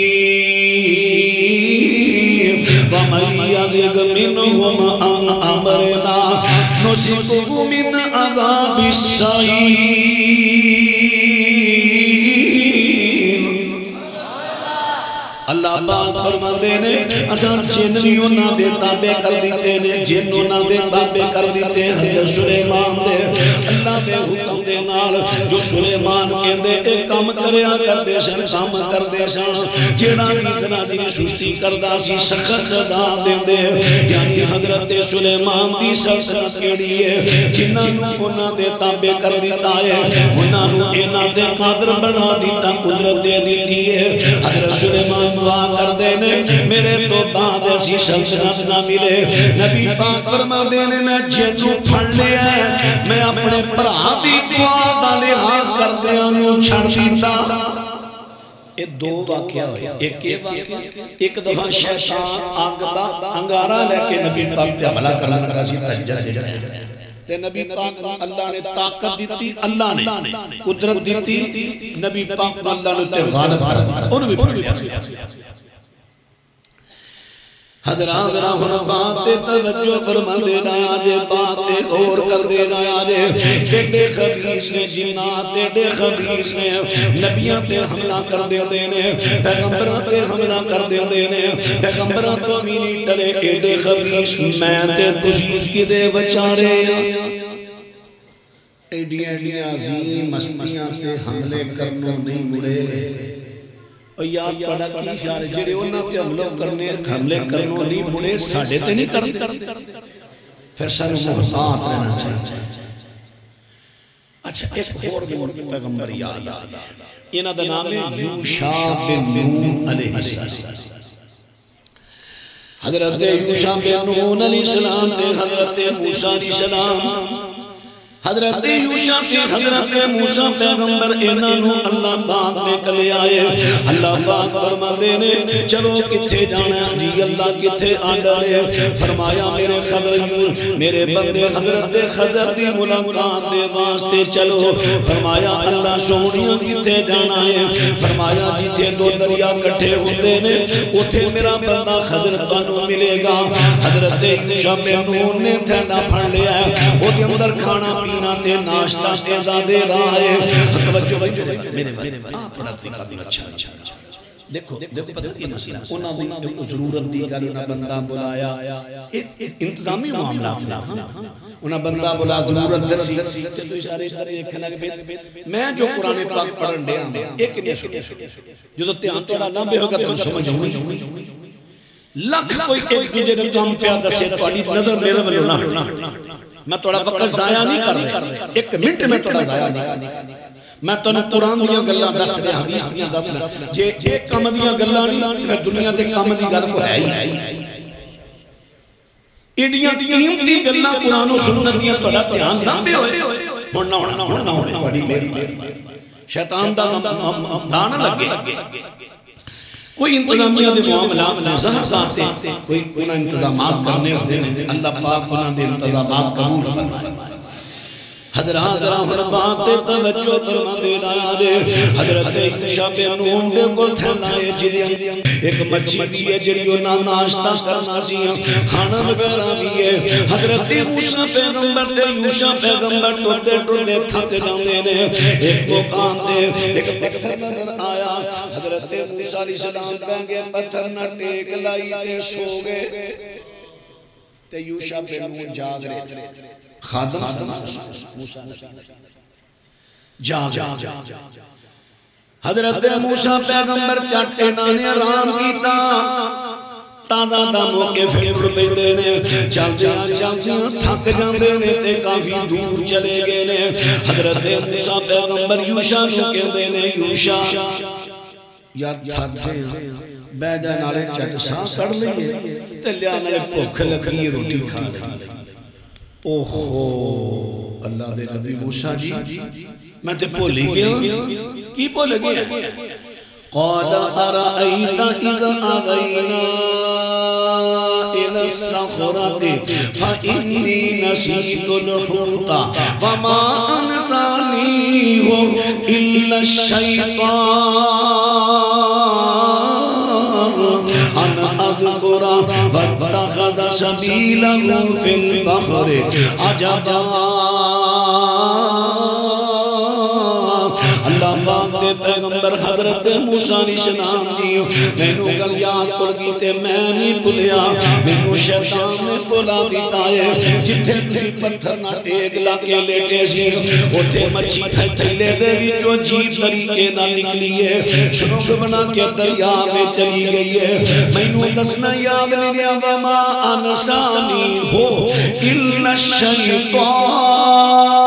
وَمَن يَزِغْ مِنْهُمْ عَنْ أَمْرِنَا نُذِقْهُ مِنْ عَذَابِ السَّعِيرِ اللہ پاک فرما دینے اسان جنیوں نہ دے تابع کر دیتے نے جنوں نہ دے تابع کر دیتے حضرت سلیمان دے اللہ دے حکم دے نال جو سلیمان کے دے ایک کام کریا کر دے سن کام کر دے سن جیڑا بھی اتنا دی سستی کردہ سی سخت صدا دے دے یعنی حضرت سلیمان دی سلطنت کیڑی ہے جنہاں نو انہاں دے تابع کر دیتا ہے انہاں نو انہاں دے قادر بنا دیتا قدرت دے دیتی ہے حضرت سلیمان دعا کر دینے میرے تو بعد ایسی سلطنت نہ ملے نبی پاک فرما دینے میں جنو پھڑ لیا ہے میں اپنے پرا دی دعا دا لحاظ کر دیا انہوں چھڑ دیتا ایک دو واقعہ ہوئے ایک یہ واقعہ ایک دفعہ شیطان آگدہ انگارہ لے کے نبی پاک تے حملہ کرنا لگا سی تجد دے جائے تے نبی پاک اللہ نے طاقت دیتی اللہ نے قدرت دیتی نبی پاک اللہ نے تے غالب کر انہوں بھی پڑھ لیا سی حضرات حضرات بات توجہ فرما دینا آجے باتیں غور کر دینا آجے ٹیڑے خبیث نے جنات ٹیڑے خبیث نے نبیاں تے حملہ کر دے دینے پیغمبرہ تے حملہ کر دے دینے پیغمبرہ تو مینی ٹلے ٹیڑے خبیث میں تے تشیش کی دے بچارے ایڈی ایڈی عظیم مستیاں تے حملے کرنوں نہیں مڑے اور یاد پڑا کی خیال جڑے انہاں تے حملہ کرنے حملے کرنوں نہیں مڑے ساڑھے تے نہیں کرتے پھر سر محتاط رہنا چاہیے اچھا ایک اور پیغمبر یاد آیا انہاں دا نام ہے یوشع بن نون علیہ السلام حضرت یوشع بن نون علیہ السلام تے حضرت موسیٰ علیہ السلام حضرت یوشع سے حضرت موسیٰ پیغمبر انہوں اللہ پاک میں کلے آئے اللہ پاک فرما دینے چلو کتھے جانا جی اللہ کتھے آڈرے فرمایا میرے خضر میرے بندے حضرت خضر دی ملاقات دے واسطے چلو فرمایا اللہ سونیاں کتھے جانا ہے فرمایا جتھے دو دریا کٹھے ہوتے نے اتھے میرا بندہ خضر تانوں ملے گا حضرت یوشع بن نون نے تھیلا پھڑ لیا ہے وہ کے اندر کھانا پی تے ناشتہ ازا دے رہا ہے توجہ توجہ میرے بھائی آپ بڑا طریقہ بھی اچھا دیکھو دیکھو پتہ کی مسئلہ انہاں نے ضرورت دی گل نہ بندہ بلایا ایک انتظامی معاملہ انہاں بندہ بلا ضرورت دسی تے تو سارے سارے دیکھنا کہ میں جو قرآن پاک پڑھن دیا ایک نہیں جو تو دھیان تھوڑا لمبے ہوگا تو سمجھ ہوئی لکھ کوئی ایک دوجے نے کام پیا دسے تواڈی نظر میرے ولوں نہ ہٹنا میں توڑا وقت ضائع نہیں کر رہا ایک منٹ میں توڑا ضائع نہیں کر رہا میں تو نے قرآن دیا گلہ دس رہا حدیث دیا دس رہا جے ایک کام دیا گلہ نہیں پھر دنیا تے کام دی گل کو ہے ہی ایڈیاں قیمتی گلہ قرآن و سنت دیا توڑا دھیان لمبے ہوئے ہونا ہونا ہونا ہونا بڑی میری شیطان دا دانا لگے کوئی انتظامیہ دے معاملات میں زہر ساتھے کوئی انہاں انتظامات کرنے ہوتے ہیں اللہ پاک انہاں دے انتظامات قبول فرمائے حضرات رحمت پاک دے توجہ فرما دینا دے حضرت یوشع بن نون دے کو تھلائے جدی ایک مچھی بھی ہے جڑی انہاں ناشتہ کرنا سی کھانا وغیرہ بھی ہے حضرت موسیٰ پیغمبر تے یوشع پیغمبر ٹوٹے ٹوٹے تھک جاندے نے ایک مقام تے ایک پتھر نظر آیا حضرت موسیٰ علیہ السلام کہیں گے پتھر نہ ٹیک لائی تے سو گئے تے یوشع بن نون جاگ رہے خادم جاگ رہے حضرت موسیٰ پیغمبر چاٹے نانے آرام کیتا تازہ دا موقع فکر پیدے نے چل جا چل جا تھک جاندے نے تے کافی دور چلے گئے نے حضرت موسیٰ پیغمبر یوشع کو کہندے نے یوشع یار تھک گئے بیدہ نالے چٹ ساں کر لئے تے لیا نالے بھوک لگی روٹی کھا لئے اوہو اللہ دے نبی موسیٰ جی میں تے بھولی گیا کی بھولے گیا قال ارائیت اذا آغینا الى الصخرة فإنی نسیت الحوت وما انسانیه الا الشیطان ان اذکر واتخذ سبیلہ فی البحر عجبا اللہ پاک دے پیغمبر حضرت موسیٰ علیہ السلام جی میں نو گل یاد کر گیتے میں نہیں بھولیا میں نو شیطان نے بولا دیتا ہے جتھے تھی پتھر نہ ٹیک لاکے لیٹے سی اوتھے مچھی پھیٹھے لے دے گی جو جیب طریقے نہ نکلی ہے شنوک بنا کے دریا میں چلی گئی ہے میں نو دسنا یاد نہیں دیا وما انسانی ہو الا الشیطان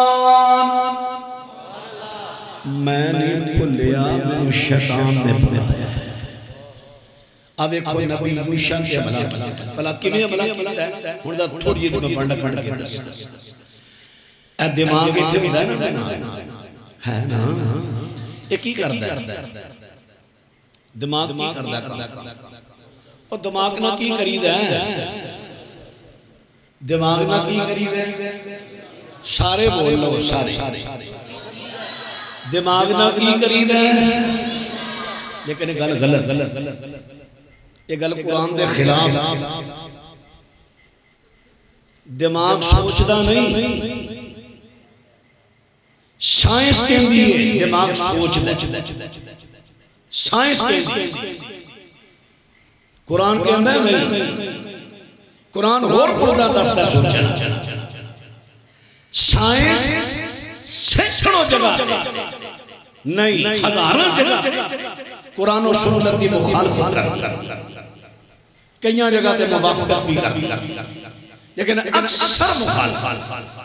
میں نے بھولیا میں شیطان نے بھولایا اب ایک کوئی نبی یوشع کے عملہ کیتا ہے بلا کمی عملہ کیتا ہے ہوں دا تھوڑی یہ میں پڑھنا پڑھ کے دس اے دماغ اتھے بھی ہے نا ہے نا یہ کی کرتا ہے دماغ کی کرتا ہے اور دماغ نہ کی کرید ہے دماغ نہ کی کرید ہے سارے بول لو سارے دماغ نہ کی کرید ہے لیکن یہ گل غلط یہ گل قرآن دے خلاف دماغ سوچدہ نہیں سائنس کے لیے دماغ سوچدہ سائنس کے لیے قرآن کے اندر نہیں قرآن اور پردہ دستہ سوچنا سائنس سینکڑوں جگہ نہیں ہزاروں جگہ قرآن و سنت کی مخالفت کرتا کئیاں جگہ تے موافقت بھی کرتا لیکن اکثر مخالفت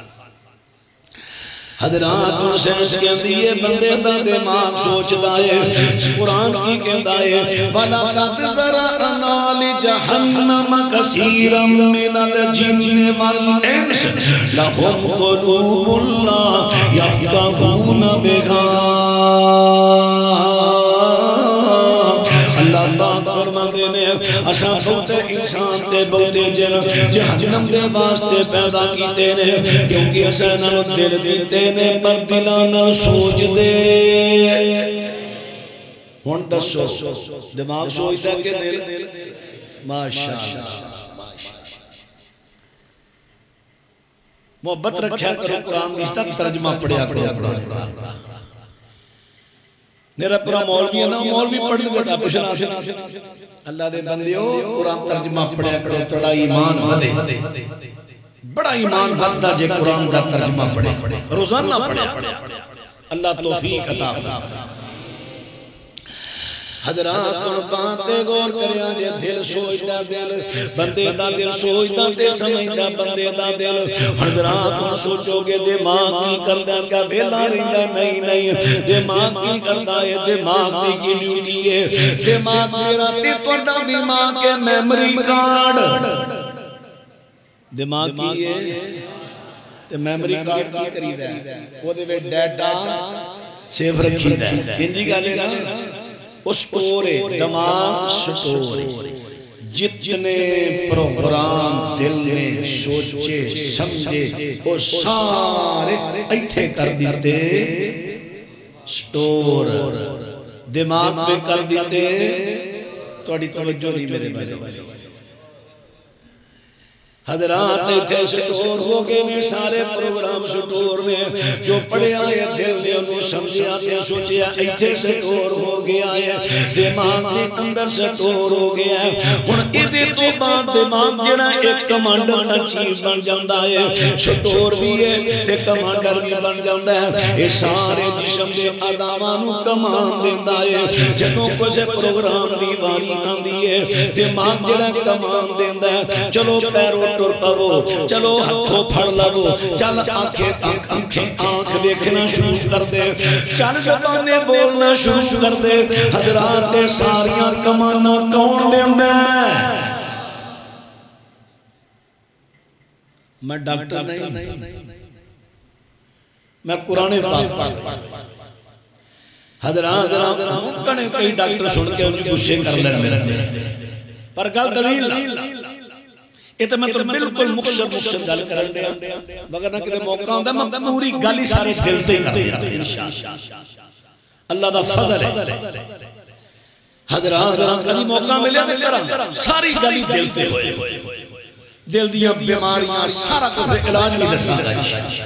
حضرات ان سینس کے اندیے بندے دا دماغ سوچ دائے قرآن کی کہتا ہے وَلَقَدْ ذَرَأْنَا لِجَهَنَّمَ كَثِيرًا مِنَ الْجِنِّ وَالْإِنسِ لَهُمْ قُلُوبٌ لَا يَفْقَهُونَ بِهَا اللہ پاک فرما دینے اساں بہتے انسان تے بہتے جن جہنم دے واسطے پیدا کیتے نے کیونکہ اساں نہ دل دیتے نے پر دلانا سوچ دے ہن دسو دماغ سوچدا کہ دل ماشاءاللہ محبت رکھیا کرو قرآن اس تک ترجمہ پڑھیا کرو میرا پورا مولوی ہے نا مولوی پڑھ دیتا پوچھنا اللہ دے بندیو قرآن ترجمہ پڑھیا کرو تھوڑا ایمان ودے بڑا ایمان ودہ جے قرآن دا ترجمہ پڑھے روزانہ پڑھے اللہ توفیق عطا فرمائے حضرات باتیں غور کریا جے دل سوچدا دل بندے دا دل سوچدا تے سمجھدا بندے دا دل حضرات سوچو گے دماغ کی کردا کیا ویلا رہندا نہیں نہیں دماغ کی کردا ہے دماغ کی ڈیوٹی ہے دماغ میرا تے تہاڈا دماغ کے میموری کارڈ دماغ کی ہے تے میموری کارڈ کی کرید ہے او دے وچ ڈیٹا سیو رکھیدا ہے انجی گل ہے نا اسٹورے دماغ سٹورے جتنے پروگرام دل میں سوچے سمجھے وہ سارے ایتھے کر دیتے سٹور دماغ میں کر دیتے توڑی توجہ نہیں میرے بھائی حضرات ایتھے سٹور ہو گئے میں سارے پروگرام سٹور میں جو پڑے آئے دل دے انہوں سمجھے آتے سوچے ایتھے سٹور ہو گیا ہے دماغ دے اندر سٹور ہو گیا ہے ان ایدے تو بعد دماغ جڑا ایک کمانڈر کا چیز بن جاندہ ہے سٹور بھی ہے ایک کمانڈر بھی بن جاندہ ہے یہ سارے جسم دے آدامانو کمان دیندہ ہے جنہوں کو سے پروگرام دی باری آندی ہے دماغ جڑا کمان دیندہ ہے چلو پیرو ٹر پاو چلو ہتھوں پھڑ لگو چل آنکھیں آنکھیں آنکھ دیکھنا شروع کر دے چل زبانیں بولنا شروع کر دے حضرات ساریاں کمانا کون دیندے میں ڈاکٹر نہیں میں قرآن پاک پاک حضرات کنے کئی ڈاکٹر سن کے انہیں غصے کر لینے پر گل دلیل یہ تو میں تو بالکل مقصد مقصد گل کر دیا مگر نہ کہ موقع ہوتا میں پوری گالی ساری دلتے ہی کر دیا اللہ دا فضل ہے حضرات کبھی موقع ملے تو ساری گالی دلتے ہوئے دل دیا بیماریاں سارا کچھ علاج بھی دسا ہے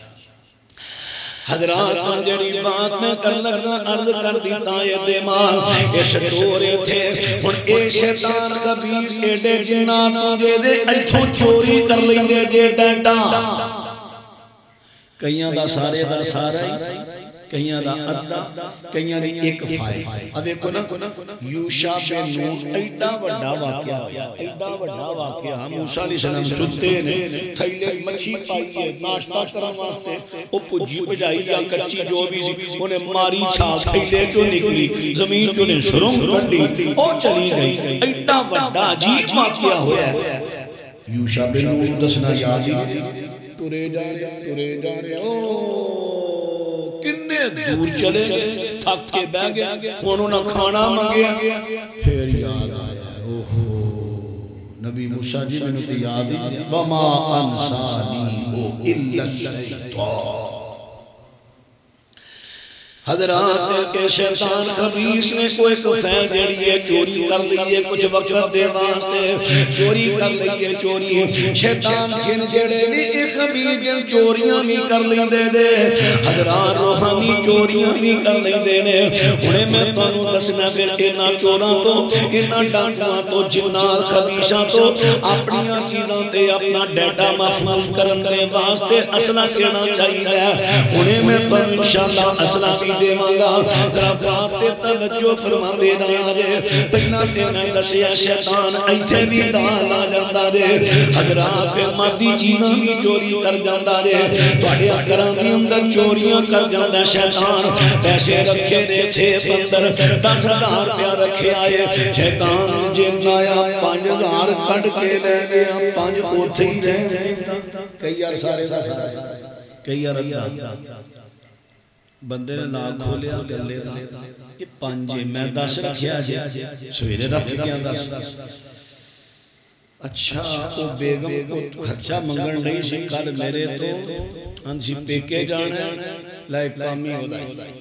حضرات جڑی بات میں کر لگنا عرض کر دیتا ہے دماغ یہ شٹورے تھے اور اے شیطان خبیث ایڈے جناتوں دے دے ایتھوں چوری کر لیں گے جے ڈیٹا کئیاں دا سارے دا سارا کئیاں دا ادھا کئیاں دی ایک فائل اب ایک نا یوشا بن نون ایڈا وڈا واقعہ ایڈا وڈا واقعہ موسیٰ علیہ السلام سنتے نے تھیلے مچھی پائیے ناشتہ کرا واسطے او پجی پجائی یا کچی جو بھی سی انہیں ماری چھاپ تھیلے جو نکلی زمین جو نے شرم کردی او چلی گئی ایڈا وڈا عجیب واقعہ ہویا ہے یوشا بن نون دسنا یادی تورے جا رہے تورے جا رہے او کنے دور چلے تھک کے بہ گیا انہوں نے کھانا مانگیا پھر یاد آیا اوہو نبی موسیٰ جی میں نے تو یاد ہی وَمَا أَنْسَانِهُ إِلَّا الشَّيْطَانِ حضرات کے شیطان خبیث نے کوئی کفین جڑیے چوری کر لیے کچھ وقت دے واسطے چوری کر لیے چوری شیطان جن جڑے بھی ایک خبیث جن چوریاں بھی کر لیں دے دے حضرات روحانی چوریاں بھی کر لیں دے دے انہیں میں تو دسنا پھر اینا چوراں تو اینا ڈانٹاں تو جنات خبیثاں تو اپنی چیزاں دے اپنا ڈیٹا محفوظ کرنے واسطے اصلہ کہنا چاہیے انہیں میں تو انشاءاللہ اصلہ سی دے مانگا ذرا بات توجہ فرما دے رہا جے پہنا تے میں دسیا شیطان ایتھے بھی دال آ جاندہ جے حضرات پہ مادی چیزاں بھی چوری کر جاندہ جے توڑے اکرام بھی اندر چوریاں کر جاندہ شیطان پیسے رکھے نے چھے پندر دس ہزار پیا رکھے آئے شیطان جن آیا پانچ ہزار کٹ کے لے گیا پانچ اوتھے ہی رہے کئی یار سارے کئی یار اللہ بندے نے ناک کھولیا گلے دا یہ پانجے میں دس رکھیا جے سویرے رکھ گیا دس اچھا وہ بیگم کو خرچہ منگن نہیں سی کل میرے تو انسی پیکے جانا لائے کامی ہو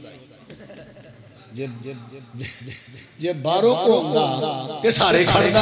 لائے جب باروں کو ہونگا کہ سارے کھڑتا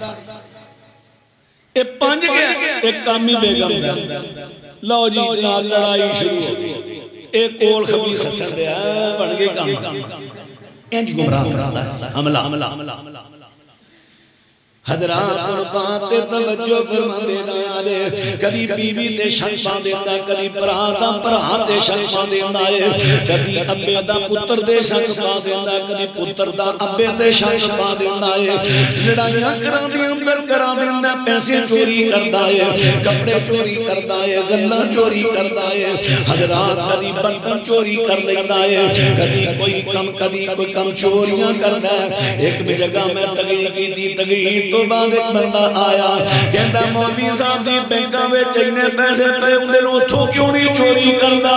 ایک پانج گیا ایک کامی بیگم دا لو جی جناب لڑائی شروع ہو گئی ایک کول خبیث حسن دے بڑھ گئے کام انج گمراہ کرتا عملہ عملہ حضرات قربات توجہ فرما دینا آلے کدی بی بی دے شک پا دیتا ہے کدی پرہا پرہا دے شک پا دیتا ہے کدی ابے دا پتر دے شک پا دیتا ہے کدی پتر دا ابے دے شک پا دیتا ہے لڑائیاں کرا دی اندر کرا دیتا ہے پیسے چوری کرتا ہے کپڑے چوری کرتا ہے گلہ چوری کرتا ہے حضرات کدی برتن چوری کر لیتا ہے کدی کوئی کم کدی کوئی کم چوریاں کرتا ہے ایک بھی جگہ میں تغیر کی دی تغیر تو بعد ایک بندہ آیا کہتا مولوی صاحب سی بینکہ میں چاہینے پیسے پہ اندر اتھو کیوں نہیں چوری کرنا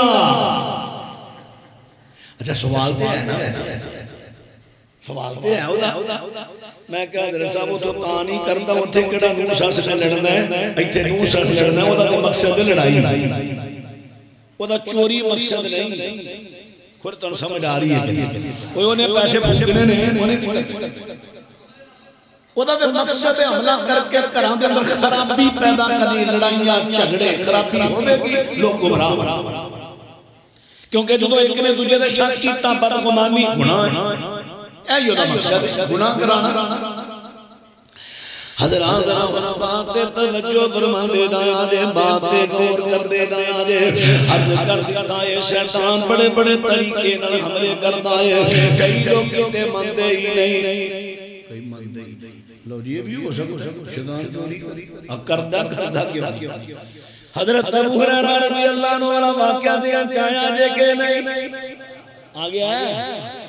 اچھا سوال تے ہے نا سوال تے ہے میں کہا حضرت صاحب وہ تو تانی کرتا اتھے کڑا نوسا سے لڑنا ہے ایتھے نوسا سے لڑنا ہے وہ دا مقصد لڑائی وہ دا چوری مقصد نہیں خود تو سمجھ آ رہی ہے وہ انہیں پیسے پھوکنے نہیں ਉਹਦਾ ਤੇ ਮਕਸਦ ਹੈ ਹਮਲਾ ਕਰਕੇ ਘਰਾਂ ਦੇ ਅੰਦਰ ਖਰਾਬੀ ਪੈਦਾ ਕਰਨੀ ਲੜਾਈਆਂ ਝਗੜੇ ਖਰਾਬੀ ਹੋਵੇਗੀ ਲੋਕ ਗੁੰਮਰਾਹ ਕਿਉਂਕਿ ਜਦੋਂ ਇੱਕ ਨੇ ਦੂਜੇ ਦੇ ਸ਼ੱਕ ਕੀਤਾ ਬਦਗੁਮਾਨੀ ਗੁਨਾਹ ਇਹ ਉਹਦਾ ਮਕਸਦ ਹੈ ਗੁਨਾਹ ਕਰਾਣਾ حضرات ذرا بات تے توجہ فرماندے جایا جے بات تے غور کردے جایا جے عرض کر دیتا ہے شیطان بڑے بڑے طریقے نال حملے کردا ہے کئی لوگ تے مندے ہی نہیں کئی مندے ہی نہیں لو جی بھی ہو سکتا شیطان چوری کردا کردا کیوں حضرت ابو ہریرہ رضی اللہ عنہ والا واقعہ دیا جایا جے کہ نہیں آ گیا ہے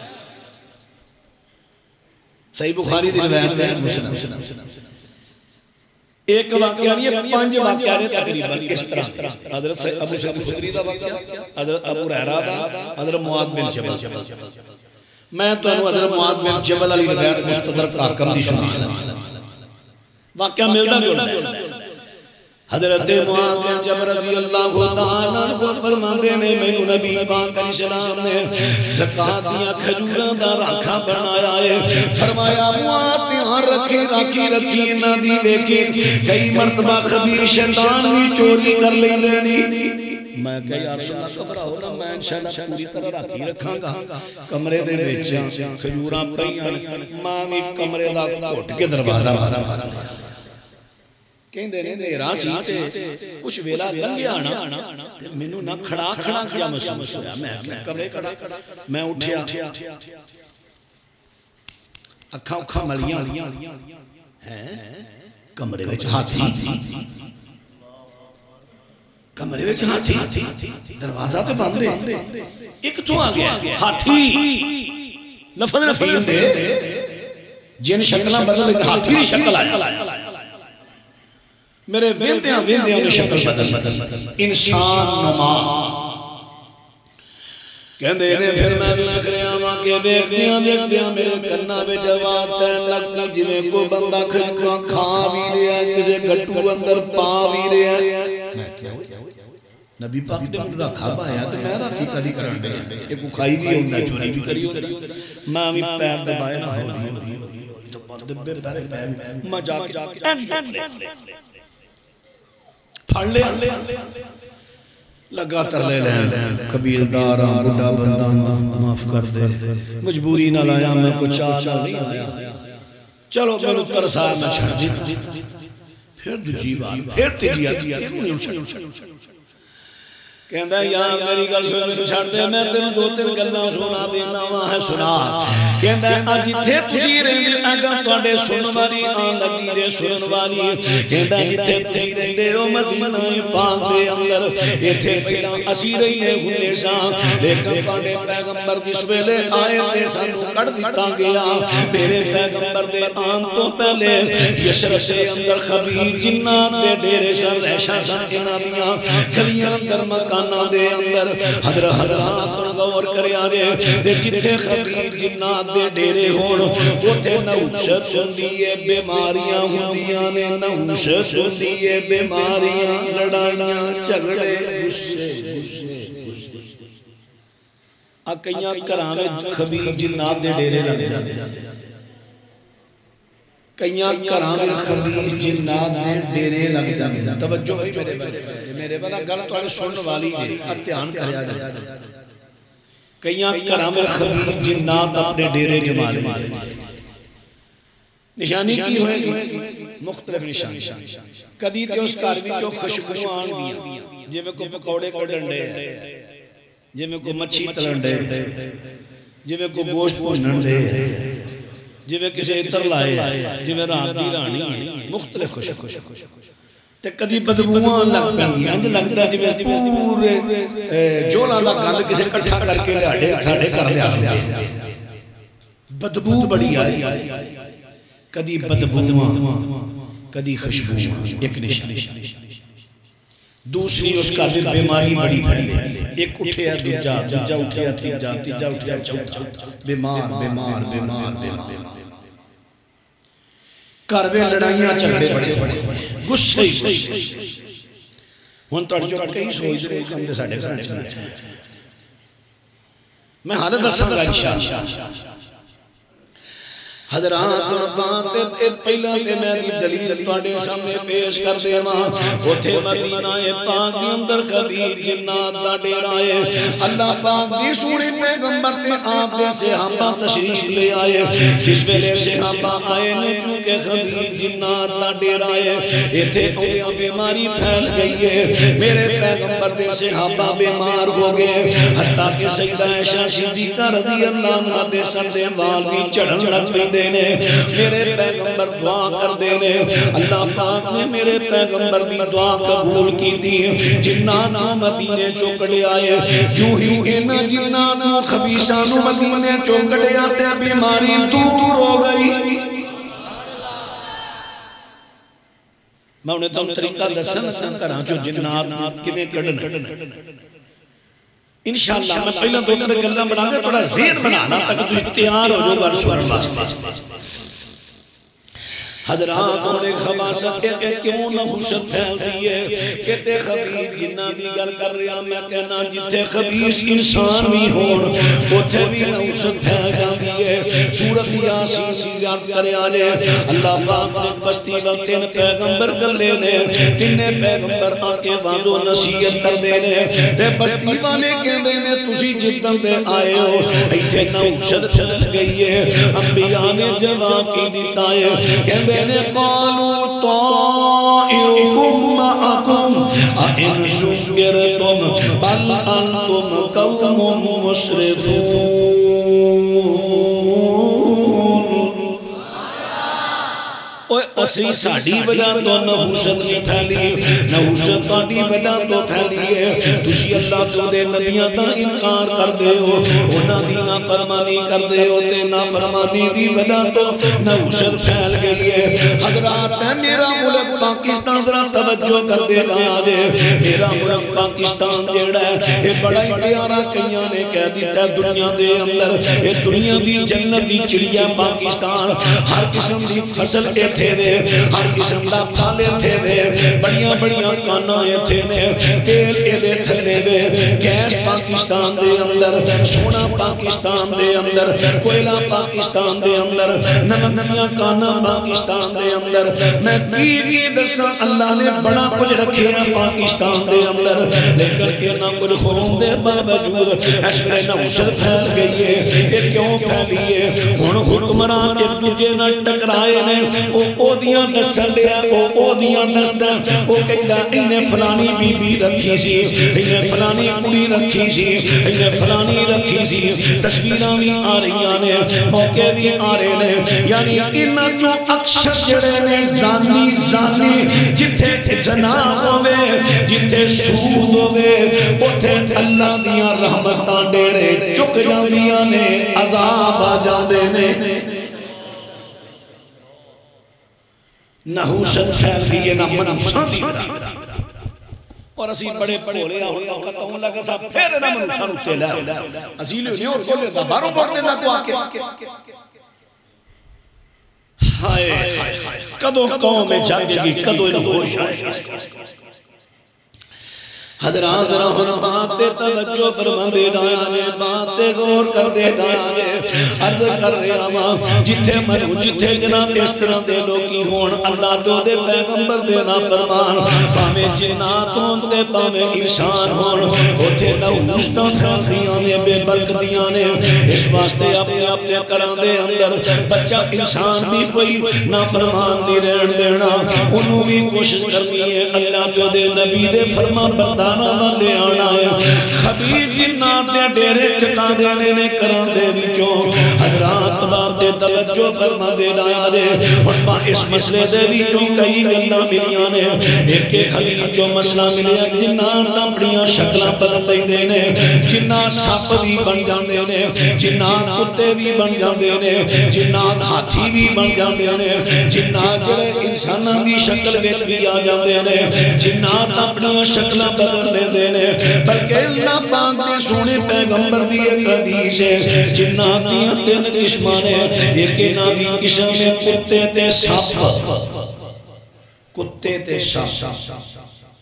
صحیح بخاری دی روایت ہے مسلم ایک واقعہ نہیں ہے پانچ واقعہ نے تقریباً اس طرح حضرت ابو سعید خدری دا واقعہ حضرت ابو ہریرہ دا حضرت معاذ بن جبل میں تو حضرت معاذ بن جبل علی روایت مستدرک حاکم دی سنا واقعہ ملتا جلتا حضرت معاذ بن جبل رضی اللہ تعالیٰ عنہ فرماندے نے میں نبی پاک علیہ السلام نے زکات دیا کھجوراں دا راکھا بنایا ہے فرمایا معاذ دھیان رکھی رکھی رکھی نہ دی ویکھی کئی مرتبہ خبیث شیطان بھی چوری کر لیندے نہیں میں کہ یا رسول اللہ گھبراؤ نہ میں انشاءاللہ پوری طرح راکھی رکھاں گا کمرے دے وچ کھجوراں پئیاں ماں وی کمرے دا گھٹ کے دروازہ بھرا کہندے نے نیرا سی تے کچھ ویلا لنگیا نا تے مینوں نہ کھڑا کھڑا کھڑا محسوس ہویا میں کمرے کھڑا میں اٹھیا اکھاں اکھاں ملیاں ہیں کمرے وچ ہاتھی کمرے وچ ہاتھی دروازہ تے بند ہے ایک تو آ گیا ہاتھی لفظ نفیس دے جن شکلاں بدل ہاتھی دی شکل آیا میرے ویندیاں ویندیاں نے شکل بدل انسان نما کہندے نے پھر میں لکھ رہا ہوں کہ ویکھدیاں ویکھدیاں میرے کنا وچ آواز تے لگ جویں کوئی بندہ کھجوراں کھا بھی رہا کسے گٹو اندر پا بھی رہا میں کیا نبی پاک نے مجھے رکھا پایا تو میں راکھی کدی کرن دے ایک کھائی بھی ہوندا چوری بھی کری ہوندا میں بھی پیر دبائے نہ ہو تو دبے پیر میں جا کے پھڑ لے لگا تر لے لیں قبیلداراں بڑا بندہ معاف کر دے مجبوری نہ لایا میں کچھ آنا نہیں آیا چلو میں ترسا میں چھڑ دیتا پھر دوجی بات پھر تیجی آتی کہندہ یا میری گل سن چھڑ دے میں تیرے دو تین گلنا سنا دینا وہاں سنا کہندہ آج تھے تجھی رہی اگر توڑے سن والی آن لگی رہے سن والی کہندہ جتے تجھی رہی دے او مدینہ پاک دے اندر یہ تھے تیرا اسی رہی ہے گھنے شاہ لیکن پاڑے پیغمبر جس ویلے آئے دے سانو کڑ دیتا گیا میرے پیغمبر دے آن تو پہلے یشر سے اندر خبیر جنات دے دیرے سر رہشہ سن جنابیاں گلیاں اندر مکہ کانا دے اندر حضر حضرات پر غور کرے آرے دے جتے خبیر جنات دے ڈیرے ہون اوتے نوشت ہوندیے بیماریاں ہوندیاں نے نوشت ہوندیے بیماریاں لڑائیاں جھگڑے غصے اکیاں کرامے خبیر جنات دے ڈیرے لگ جاتے کئیاں کرامے خبیر جنات دے ڈیرے لگ جاتے توجہ ہے میرے بارے میرے بنا گلت والے سننے والی جی اتحان کریا جائے کئیاں کرامل خبیر جنات اپنے ڈیرے جمالے نشانی کی ہوئے گی مختلف نشانی کدی تے اس کارمی جو خوشبوان دیا جی میں کو پکوڑے کو ڈنڈے جی میں کو مچھی تلنڈے جی میں کو گوشت پوچھنڈے جی میں کسی اتر لائے جی میں رات دی رانی مختلف خوش خوش خوش تے کدی بدبوان لگ پہنگی انج لگتا جی میں پورے جولا دا گند کسی کٹھا کر کے لہڑے ساڑھے کر لیا بدبو بڑی آئی کدی بدبوان کدی خوشبوان ایک نشان دوسری اس کا دل بیماری بڑی پھیلے ایک اٹھے ہے دوجہ دوجہ اٹھے ہے تیجہ تیجہ اٹھے ہے چوتھا بیمار بیمار بیمار بیمار کاروے لڑائیاں چلے بڑے بڑے گسے ہون تو جو کئی سوچ رہے کم دے ساڑھے کرنے چلے میں حالت دساں گا انشاءاللہ حضرات بات پہلا تے میں دی دلیل تواڈے سامنے پیش کر دیواں اوتھے مدینہ پاک دے اندر خبیر جنات دا ڈیرا ہے اللہ پاک دی سونے پیغمبر تے آپ دے صحابہ تشریف لے آئے جس ویلے صحابہ آئے نے چونکہ خبیر جنات دا ڈیرا ہے ایتھے اویا بیماری پھیل گئی ہے میرے پیغمبر دے صحابہ بیمار ہو گئے حتیٰ کہ سیدہ عائشہ صدیقہ رضی اللہ عنہا دے سر دے بال بھی چڑھن لگ پے دینے میرے پیغمبر دعا کر دینے اللہ پاک نے میرے پیغمبر دی دعا قبول کی دی جنات مدینے چوکڑے آئے جو ہی اینا جنات خبیثان مدینے چوکڑے آتے بیماری دور ہو گئی میں انہیں تو طریقہ دسن سن کرا جو جنات کی میں کڑن انشاءاللہ میں پہلے دو کر گلہ بنا گیا تھوڑا زیر بنانا تاکہ تو تیار ہو جو گا رسول اللہ حضرات انہیں خباست کے کہ کیوں نہ خوشت پھیل رہی ہے کہتے خبیر جنہ دی گل کر رہا میں کہنا جتے خبیث انسان بھی ہون اوتھے بھی نہ خوشت پھیل جاتی ہے سورت یاسین سی زیادہ کرے آلے اللہ پاک نے بستی وقت ان پیغمبر کر لینے تینے پیغمبر آکے وانو نصیحت کر دینے تے بستی والے کہہ دینے تسی جتن دے آئے ہو ایتھے نہ خوشت پھیل گئی ہے انبیاء نے جواب کی دیتا ہے کہہ دینے قالوا طائركم معكم أئن شكرتم بل أنتم قوم مسرفون اسی ساڑی وجہ تو نحوست نہیں پھیلی نحوست پاڑی وجہ تو پھیلی ہے تسی اللہ تو دے نبیاں دا انکار کر دے ہو انہاں دی نا فرمانی کر دے ہو تے نا فرمانی دی وجہ تو نحوست پھیل گئی ہے حضرات ہے میرا ملک پاکستان ذرا توجہ کر دے گا آجے میرا ملک پاکستان جیڑا ہے یہ بڑا ہی پیارا کئیاں نے کہہ دیتا ہے دنیا دے اندر یہ دنیا دی جنت دی چڑیا پاکستان ہر قسم دی فصل کے تھے دے ہر قسم دا پھالے تھے دے بڑیاں بڑیاں کانائیں تھے نے تیل اے دے تھلے دے گیس پاکستان دے اندر سونا پاکستان دے اندر کوئلہ پاکستان دے اندر نمکیاں کانا پاکستان دے اندر میں کی کی دسا اللہ نے بڑا کچھ رکھے پاکستان دے اندر لیکن یہ نہ کچھ خون دے باوجود اشکرے نحوست پھیل گئی ہے یہ کیوں پھیلی ہے ہن حکمران ایک دوجے نہ ٹکرائے نے او او دیاں دسن دیا او او دیاں دسن او کہتا انہیں فلانی بی بی رکھی سی انہیں فلانی کڑی رکھی سی انہیں فلانی رکھی سی تصویران بھی آ رہی آنے موقع بھی آ رہے نے یعنی انہاں جو اکشر جڑے نے زانی زانی جتھے جناب ہوئے جتھے سود ہوئے اتھے اللہ دیاں رحمتان ڈیرے چک جاندیاں نے عذاب آ جاندے نے نحوست پھیل بھی ہے نہ منوساں بھی اور اسی بڑے پھولے ہوئے وقت ہوں لگا تھا پھر نہ منوساں اٹھتے لے عزیلے نہیں اور کھولے تھا باروں بڑھنے نہ کو آکے ہائے کدو قوم میں جاگے گی کدو انہوں ہوش آئے حضرات رہن بات دے توجہ فرما دے ڈایانے بات دے غور کر دے ڈایانے عرض کر رہا ماں جتھے مرو جتھے جناب اس طرح دے لوگی ہون اللہ دو دے پیغمبر دے نا فرمان پامے جنات ہون دے پامے انسان ہون اتھے نحوستان کھاکیاں نے بے برکتیاں نے اس واسطے اپنے اپنے کران دے اندر بچہ انسان بھی کوئی نا فرمان نہیں رہن دینا انہوں بھی کوشش کرنی ہے اللہ دو دے نبی دے فرمان بتا والے آنا ہے خبیر جنات دے ڈیرے چکا دینے نے کران دے بیچوں حضرات بات دے توجہ فرما دے لایا دے اور با اس مسئلے دے بیچوں کئی گلہ ملیاں نے ایک ایک خبیر جو مسئلہ ملیا جنات اپنیاں شکلہ بدل لیں دینے جنات ساپ بھی بن جان دینے جنات کتے بھی بن جان دینے جنات ہاتھی بھی بن جان دینے جنات جڑے انسانہ دی شکل بیت بھی آ جان دینے جنات اپنیاں شکلہ بدل لے دینے بلکہ اللہ پاک دے سونے پیغمبر دی ایک حدیث ہے جنات دی تین قسمانے ایک نادی قسم میں کتے تے ساپ کتے تے ساپ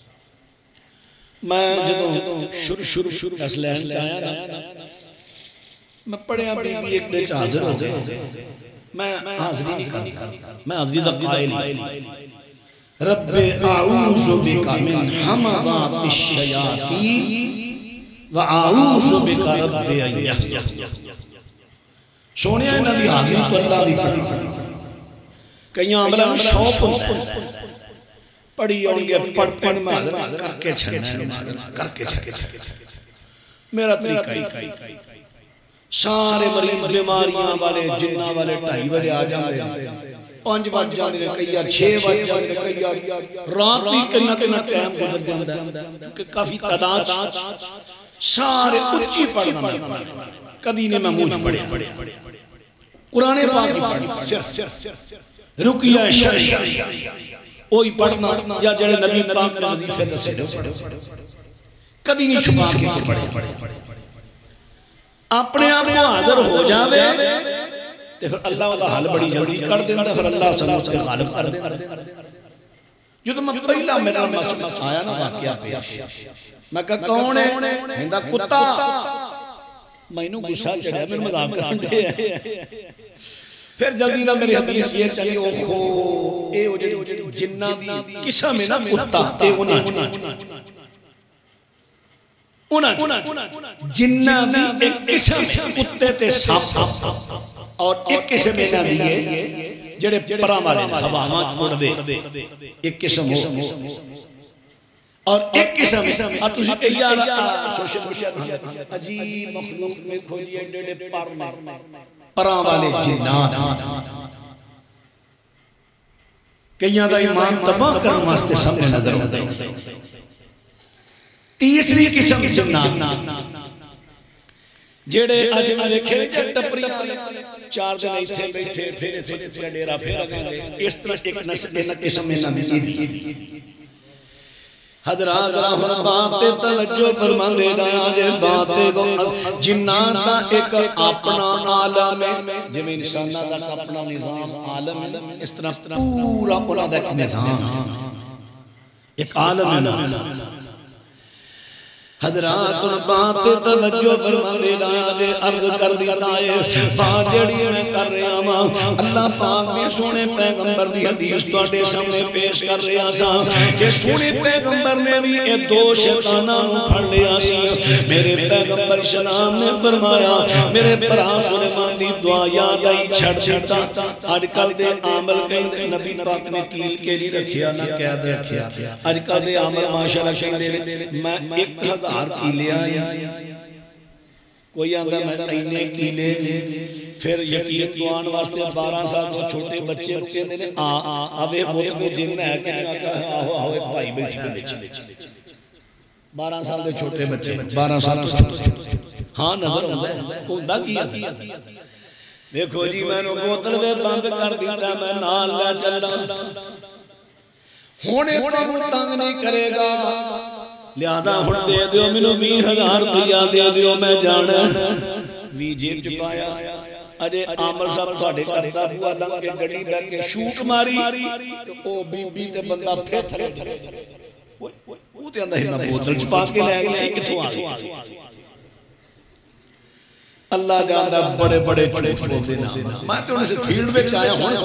میں جدوں شروع شروع شروع اس لین چاہیا نا میں پڑھے اپنی بھی ایک دے چاہجر ہو جائے میں حاضری نہیں کرتا، میں حاضری دا قائل رب اعوذ بک من حمزات الشیاطین و اعوذ بک رب ان یحضرون۔ سونے ہیں نبی حاضری تو اللہ دی پڑھی کئی عملہ شوق ہوتا ہے پڑھی ہونگے پڑھ پڑھ میں حضر کر کے چھڑنا کر کے چھڑنا میرا طریقہ ہی سارے مریض بیماریاں والے جنہ والے ٹائی والے آ جاندے پانچ بات جاندے کئی آر چھ بات جاندے کئی آر رات بھی کئی نہ کئی نہ ٹائم گزر جاندے کہ کافی تعداد سارے اچھی پڑھنا کدی نے میں موج پڑھے قرآن پاک کی پڑھی صرف رقیہ شرعی اوہی پڑھنا یا جڑے نبی پاک نے وظیفے دسے کدی نہیں چھپا کے پڑھے اپنے آپ کو حاضر ہو جاوے تو پھر اللہ والا حال بڑی جلدی کر دینا پھر اللہ صلی اللہ علیہ غالب کر دینا۔ جو تو میں پہلا میرا مسئلہ آیا نا واقعہ پیش میں کہا کون ہے ہندہ کتا میں انہوں گسا چڑھا میں مذاق کرتے ہیں پھر جلدی نہ میری حدیث یہ چلی اوکھو اے او جڑی جنہ دی کسا میں نا کتا اے اونا جنہ دی ایک قسم کتے تے ساپ اور ایک قسم ایسا دیئے جڑے پرا مارے ہوا اڑ دے ایک قسم ہو اور ایک قسم اور تجھے کہی آرہا سوشل مشاہد عجیب مخلوق میں کھوجیے ڈیڑے پر پرا والے جنات کہی آدھا ایمان تباہ کرنے واسطے سامنے نظر ہوتے ہیں۔ تیسری قسم جنات جیڑے آج آج کھلے ٹپری چار دن آئی تھے بیٹھے پھیرے تھے تھے ڈیرہ پھیرا گئے اس طرح ایک قسم میں نبی بھی حضرات راہر باتیں توجہ فرما دے گیا جے باتیں کو جنات دا ایک اپنا عالم ہے جب انسانہ دا اپنا نظام عالم ہے اس طرح پورا پورا دا ایک نظام ایک عالم ہے حضرات بات توجہ فرما دے لایا جے عرض کر دیتا ہے بات جڑی میں کر رہا ہوں اللہ پاک میں سونے پیغمبر دی حدیث تو اٹھے سامنے پیش کر رہا سا کہ سونے پیغمبر نے بھی اے دو شیطانہ پھڑ لیا سی میرے پیغمبر اسلام نے فرمایا میرے برا سلیمان دی دعا یاد آئی چھڑ دیتا آج کل دے عامل کہیں دے نبی پاک نے کیل کے لیے رکھیا نہ قید رکھیا آج کل دے عامل ماشاءاللہ کہیں دے میں ایک ہزار ہار کیلے آیا کوئی آندہ میں اینے کیلے پھر یقین دوان واسطے بارہ سال کو چھوٹے بچے رکھے دینے آوے بہت میں جن ہے کہ آہو آہو ایک بھائی بیٹھ کے بچے بارہ سال کے چھوٹے بچے بارہ سال کے چھوٹے ہاں نظر ہوندہ کیا دیکھو جی میں نے بوتل میں بند کر دیتا میں نال لے چل رہا ہونے تو تنگ نہیں کرے گا لہذا ہن دے دیو منو بھی ہزار پیا دے دیو میں جانا بھی جیب چپایا اجے عامر صاحب ساڑھے کرتا بوا لنگ کے گڑی بیٹھ کے شوٹ ماری او بی بی تے بندہ پھر تھرے وہ تے اندہ ہی میں بوتل چپا کے لے گئے کتھو آ اللہ جاندہ بڑے بڑے چھوٹ بول دینا میں تو انہیں سے فیلڈ میں چاہیا ہوں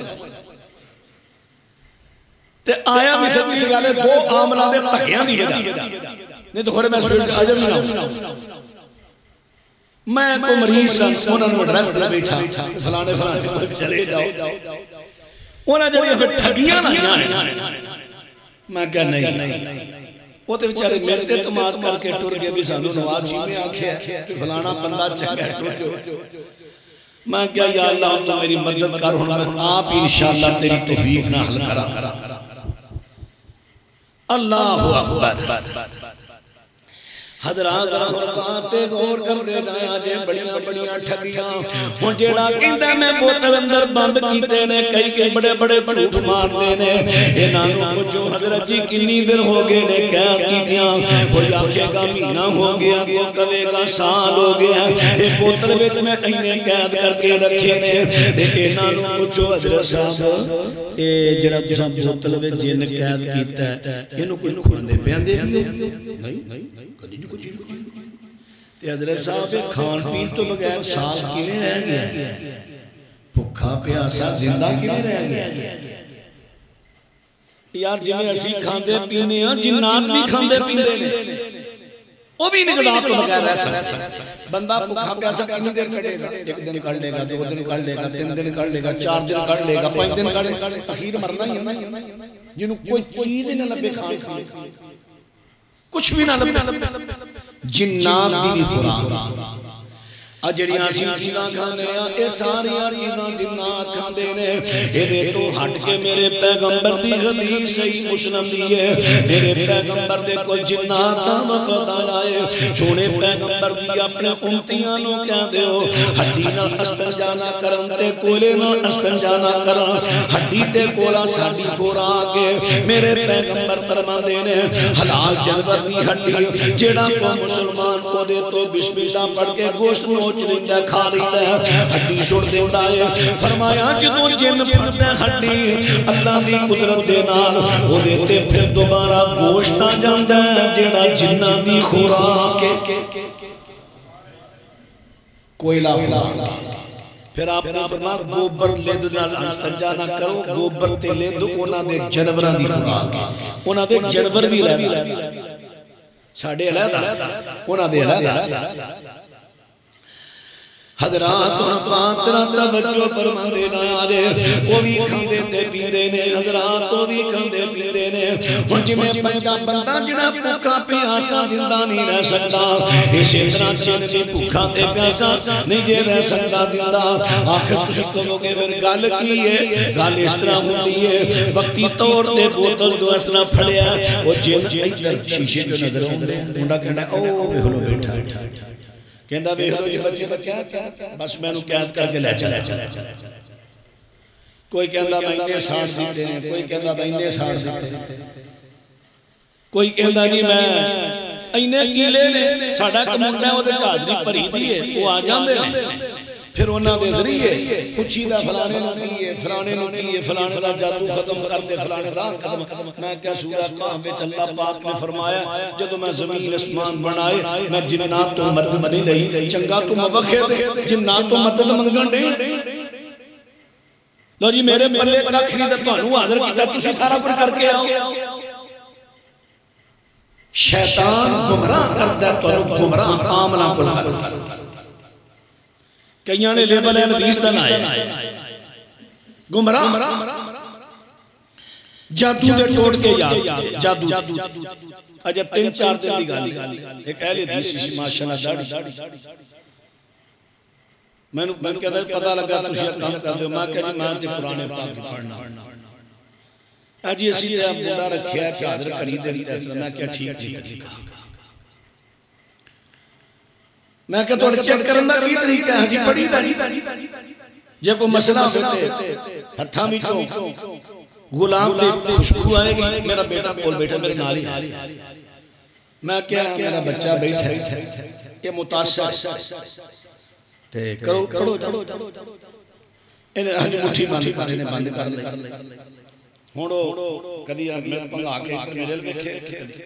تے آیا بھی سب چیز گالے دو عاملہ دے تکیاں دی جا نہیں تو خورے میں سوڑ عجب نہیں ہوں میں کو مریض سا انہوں نے ڈریس دے بیٹھا فلانے فلانے چلے جاؤ انہوں جب یہ پھر ٹھگیاں نہیں آنے میں کہا نہیں وہ تے بچارے ملتے تو مات کر کے ٹور گئے بھی سانو نواز جی میں آکھے فلانا بندہ چکے ٹور جو میں کہا یا اللہ تو میری مدد کر ہونا آپ انشاءاللہ تیری توفیق نہ حل کرا اللہ اکبر حضرات باتیں غور کر دے جایا جے بڑیاں بڑیاں ٹھگیاں ہن جیڑا کہندا میں بوتل اندر بند کیتے نے کئی کے بڑے بڑے جھوٹ مار دے نے انہاں نوں پوچھو حضرت جی کتنی دن ہو گئے نے قید کیتیاں کوئی آکھے گا مہینہ ہو گیا کوئی کہے گا سال ہو گیا اے بوتل وچ میں اینے قید کر کے رکھے نے تے انہاں نوں پوچھو حضرت صاحب اے جڑا تساں بوتل وچ جن قید کیتا ہے اینوں کوئی کھاندے پیندے نہیں نہیں تے حضرت صاحب کھان پین تو بغیر سال کیویں رہ گیا بھوکا پیاسا زندہ کی نہیں رہ گیا یار جنہیں اسی کھاندے پینے ہیں جنات بھی کھاندے پیندے نے وہ بھی نگدہ تو بغیر رہ سکتا بندہ بھوکا پیاسا کسی دیر کٹے گا ایک دن کر لے گا دو دن کر لے گا تین دن کر لے گا چار دن کر لے گا پانچ دن کر لے گا اخیر مرنا ہی ہونا جنہوں کوئی چیز نہ لبے کھانے کچھ بھی نہ لبے جنات دی خوراک اجڑیاں چیزاں کھانے اے ساری چیزاں جنات کھاندے نے اے دے تو ہٹ کے میرے پیغمبر دی حدیث صحیح مسلم دی ہے میرے پیغمبر دے کوئی جنات دا وفد آیا ہے سونے پیغمبر دی اپنے امتیاں نو کہہ دیو ہڈی نال استنجا نہ کرن تے کولے نال استنجا نہ کرن ہڈی تے کولا ساڈی خوراک ہے میرے پیغمبر فرماندے نے حلال جانور دی ہڈی جیڑا کو مسلمان کو دے تو بسم اللہ پڑھ کے گوشت نو چلندہ کھا لیتا ہے ہڈی سڑ دیتا ہے فرمایا جدو جن پھرتے ہڈی اللہ دی قدرت دے نال وہ دیتے پھر دوبارہ گوشت آ جاندہ ہے جیڑا جنہ دی خوراک کوئی لا پھر آپ نے فرمایا گوبر لید نال استنجا نہ کرو گوبر تے لید اونا دے جنورہ دی خوراک اونا دے جنور بھی لے ساڑھے علیہ اونا دے علیہ حضرات پاک ترہ ترہ بچوں فرمان دینا آدھے وہ بھی کھاندے تے پیندے نے حضرات وہ بھی کھاندے پیندے نے اور جی میں بندہ بندہ جنہ پوکھا پیاسا زندہ نہیں رہ سکتا اسی طرح چین بھی پوکھا تے پیاسا نہیں جے رہ سکتا زندہ آخر تسی کہو گے پھر گال کی ہے گال اس طرح ہوتی ہے وقتی طور تے بوتل دو اس طرح پھڑیا وہ جن ایتر شیشے جو نظر ہوں دے منڈا کہنا او بہلو بیٹھا کہندہ بیہلو یہ بچے بچے بس میں نو قید کر کے لے چلے کوئی کہندہ بہنے ساڑھ دیتے ہیں کوئی کہندہ بہنے ساڑھ دیتے ہیں کوئی کہندہ جی میں اینے کیلے نے ساڑھا کمونڈا ہے وہ دے چادری پری دیئے وہ آ جاندے ہیں پھر انہاں دے ذریعے کچھی دا فلانے نو کیے فلانے نو کیے فلانے دا جادو ختم کرتے فلانے دا ختم میں کیا سورہ کہاں بیچ اللہ پاک نے فرمایا جدو میں زمین اسمان بنائے میں جنات تو مدد نہیں لئی چنگا تو موقع دے جنات تو مدد منگن دے لو جی میرے پلے پر خریدہ تو انہوں حاضر کیتا تُسی سارا پر کر کے آؤ شیطان گمراہ کرتا تو گمراہ آملہ بلکہ کئیاں نے لیبل ہے حدیث دا نہ ہے گمراہ جادو دے ٹوٹ کے یاد جادو اجب تین چار دن دی گالی ایک اہل حدیث اسی ماشاءاللہ داڑی میں نے کہتا ہے پتہ لگا تو شیعہ کام کر دے میں کہا جی میں تے قرآن پاک پڑھنا اجی اسی تے بڑا رکھیا ہے کہ حضر کری دے میں کہا ٹھیک ٹھیک میں کہا توڑے چیک کرنا کی طریقہ ہے جی پڑھی دا جے کو مسئلہ ہوتے ہتھا بھی کو غلام تے خوشبو آئے گی میرا بیٹا کول بیٹھا میرے نالی میں کیا میرا بچہ بیٹھا یہ متاثر تے کرو کرو انہیں ہنجی مٹھی باندھ کر انہیں باندھ کر لے ہونڈو کدی میں پنگا کے میرے لکھے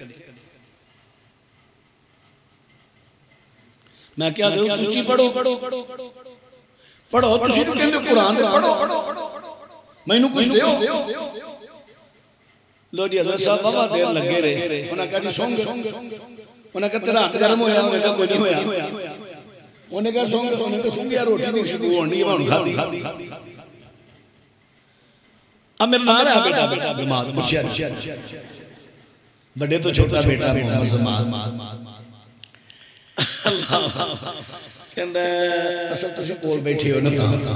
میں کیا ضرور تُسی پڑھو پڑھو تُسی تو کہنے قرآن پڑھو میں انہوں کچھ دیو لو جی حضرت صاحب بابا دیر لگے رہے انہوں نے کہا جی سونگ انہوں نے کہا تیرا ہاتھ گرم ہویا انہوں نے کہا کوئی نہیں ہویا انہوں نے کہا سونگ انہوں نے کہا سونگ یا روٹی دی شدو ہونی ہے انہوں نے کھا دی اب میرا نہ رہا بیٹا بیٹا بیمار مچھیا بڑے تو چھوٹا بیٹا محمد زمان کہندہ اصل تسی کول بیٹھے ہو نا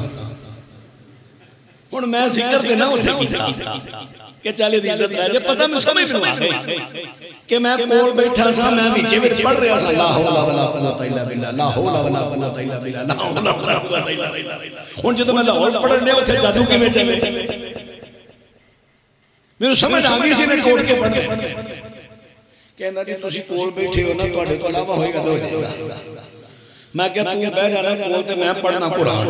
ہون میں ذکر دینا ہوتے کیتا کہ چالے دی عزت ہے جب پتہ میں سمجھ میں آگئی کہ میں کول بیٹھا سا میں بیچے میں پڑھ رہا سا لا حولا ولا قوت الا باللہ لا حولا ولا قوت الا باللہ لا حولا ولا قوت الا باللہ ہون جدو میں لاہور پڑھنے ہوتے جادو کی میں چلے میرے سمجھ آگئی سے میں کوٹ کے پڑھنے کہنا کہ تسی کول بیٹھے ہو نا توڑے تو علاوہ ہوئے گا دو میں کہتا ہوں بہ جانا کولتے میں پڑھنا قرآن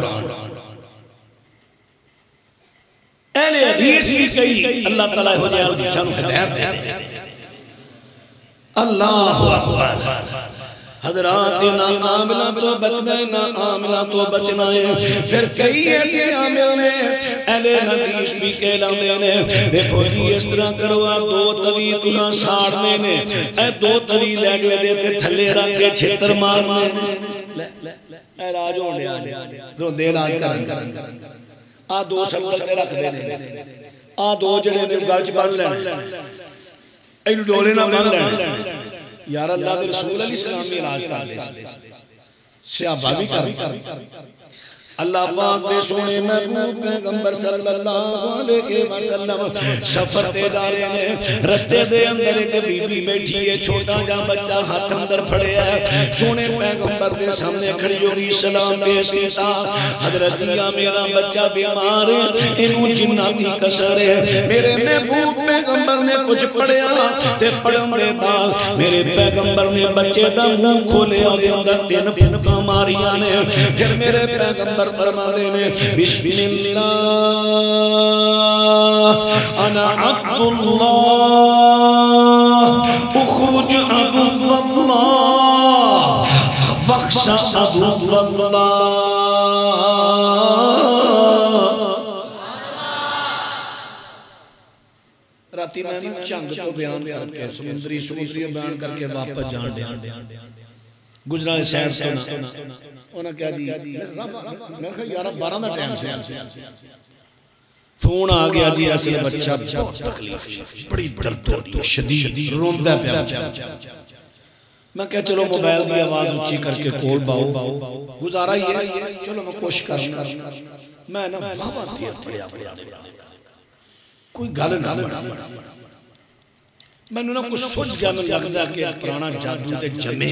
اہل حدیث کی کئی اللہ تعالیٰ ہو جائے حدیثاں خدیر دے اللہ اکبر حضرات نہ عاملہ تو بچنا ہے نہ عاملہ تو بچنا ہے. پھر کئی ایسے عامل نے اہل حدیث بھی کہلاندے نے دیکھو جی اس طرح کروا دو توی تنا ساڑنے نے اے دو توی لے گئے دیتے تھلے رکھ کے چھتر مارنے اے راج ہوں لے رو دے راج کرن آ دو سکل تے رکھ دے آ دو جڑے نے گلچ بن لین اینو ڈولے نہ بن لین یار اللہ دے رسول علیہ السلام میں علاج کر دے صحابہ بھی کر اللہ پاک دے سونے محبوب پیغمبر صلی اللہ علیہ وسلم سفر تے دارے نے رستے دے اندر ایک بی بی بیٹھی ہے چھوٹا جا بچہ ہاتھ اندر پھڑے ہے سونے پیغمبر دے سامنے کھڑی ہوئی سلام پیش کیتا حضرت جیا میرا بچہ بیمار ہے انہوں جناتی کسر ہے میرے محبوب پیغمبر نے کچھ پڑھیا تے پڑھن دے دال میرے پیغمبر نے بچے دا منہ کھولے اور دے اندر تین پھنکا ماریاں نے پھر میرے پیغمبر فرما دینے بسم اللہ انا عبد اللہ اخرج عبد اللہ فخش عبد اللہ. راتی میں نے چنگ تو بیان کر کے سمندری سمندری بیان کر کے واپس جان دیا گجران سینڈ سونا انہاں کیا جی میں کہا یارہ بارہ دا ٹائم سے فون آگیا جی ایسے بچہ بہت تکلیف بڑی درد ہوتی شدید روندہ پہ میں کہا چلو موبائل کی آواز اچھی کر کے کول باؤ گزارا یہ چلو میں کوشش کرنا میں نا بابا دیا پڑیا پڑیا کوئی گل نہ بڑا میں نے کچھ سوچ گیا میں لگتا کہ پرانا جادو دے جمع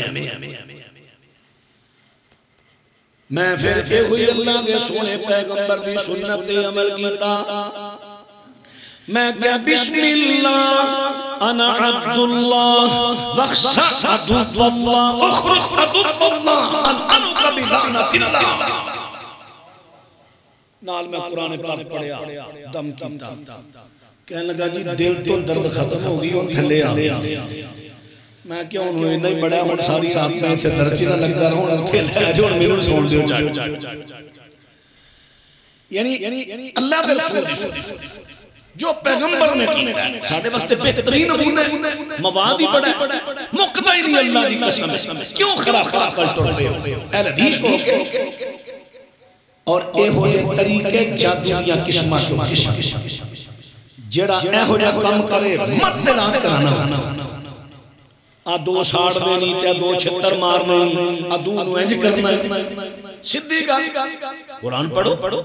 میں پھر پہ ہوئی اللہ دے سونے پیغمبر دی سنت عمل کیتا میں کیا بسم اللہ انا عبد اللہ وخشع عدو اللہ اخرج عدو اللہ انعنو کبھی لعنت اللہ نال میں قرآن پاک پڑھیا دم کیتا کہنے لگا جی دل تو درد ختم ہوگی ان تھلے آ میں کیا انہوں نے نہیں بڑا ہوں ساری رات میں تھے درچی نہ لگ کر ہوں تھلے جو میرے سون دیو جائے یعنی اللہ دے رسول جو پیغمبر نے کی ساڑھے واسطے بہترین نمونے مواد ہی بڑا ہے مقدہ ہی نہیں اللہ دی قسم کیوں خرا خرا پلٹو رہے ہو اہل حدیث ہو اور اے ہوئے طریقے جادو یا قسمہ جڑا اے ہو جا کام کرے مت دلانت کرانا آ دو ساڑ دینی تے دو چھتر مارنی آ دو نو انج کرنا سدھی گا قرآن پڑھو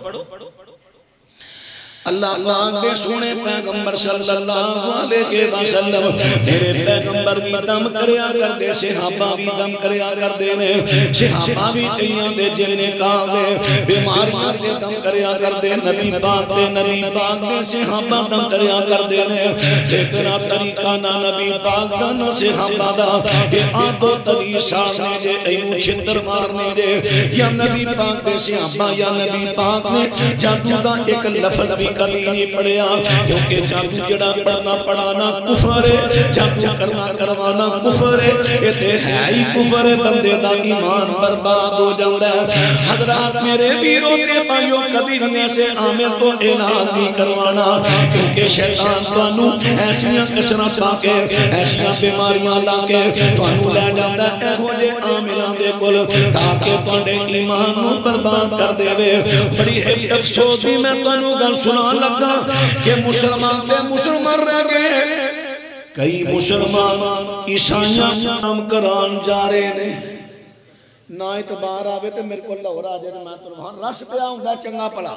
اللہ اللہ دے سونے پیغمبر صلی اللہ علیہ وسلم میرے پیغمبر بھی دم کریا کر دے صحابہ بھی دم کریا کر دے نے صحابہ بھی تیاں دے جننے کہا دے بیماریاں دے دم کریا کر دے نبی پاک دے نبی پاک دے صحابہ دم کریا کر دے نے لیکن طریقہ نہ نبی پاک دا نہ صحابہ دا کہ آدھو تلی ساڑنے جے ایو چھتر مارنے جے یا نبی پاک دے صحابہ یا نبی پاک نے جادو دا ایک لفظ بھی کبھی نہیں پڑھیا کیونکہ جادو جڑا پڑھنا پڑھانا کفر ہے جادو کرنا کروانا کفر ہے یہ تے ہے ہی کفر ہے بندے دا ایمان برباد ہو جاؤں ہے حضرات میرے ویروں تے بھائیوں کبھی نہیں ایسے آمین تو اعلان نہیں کروانا کیونکہ شیطان توانو ایسیاں کسرہ پا کے ایسیاں بیماریاں لا کے توانو لے جاتا ہے ہو جے آمینہ دے کل تاکہ توانڈے ایمان برباد کر دے وے بڑی ہے افسوس بھی میں توانو گل سنا لگا کہ مسلمان تے مسلمان رہ گئے کئی مسلمان عیسائیاں نام کران جا رہے نے نہ اتبار آوے تے میرے کو لہور آ جائے میں تو وہاں رش پیا ہوں دا چنگا پلا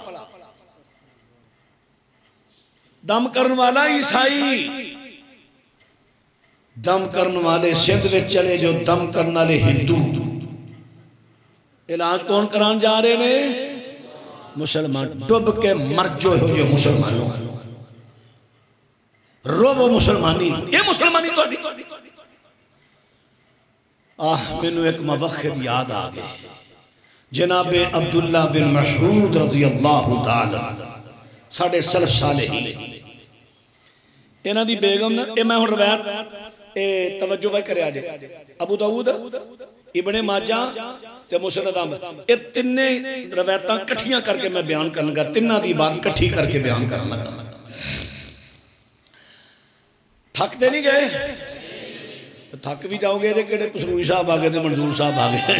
دم کرن والا عیسائی دم کرن والے سندھ میں چلے جو دم کرن والے ہندو علاج کون کران جا رہے نے مسلمان ڈب کے مر جو ہو جو مسلمانوں رو وہ مسلمانی یہ مسلمانی تو نہیں آہ میں نے ایک موقت یاد آگئے جناب عبداللہ بن مسعود رضی اللہ تعالی ساڑھے سلف سالے ہی اینا دی بیگم اے میں ہوں روایت اے توجہ بھائی کرے آجے ابو داود ابن ماجہ تے مسند احمد، یہ تینے روایتاں کٹھیاں کر کے میں بیان کرنے گا، تینہ دی بات کٹھی کر کے بیان کرنا گا۔ تھک دے نہیں گئے؟ تھک بھی جاؤ گے دے کڑے پسروی صاحب آگے دے منظور صاحب آگے۔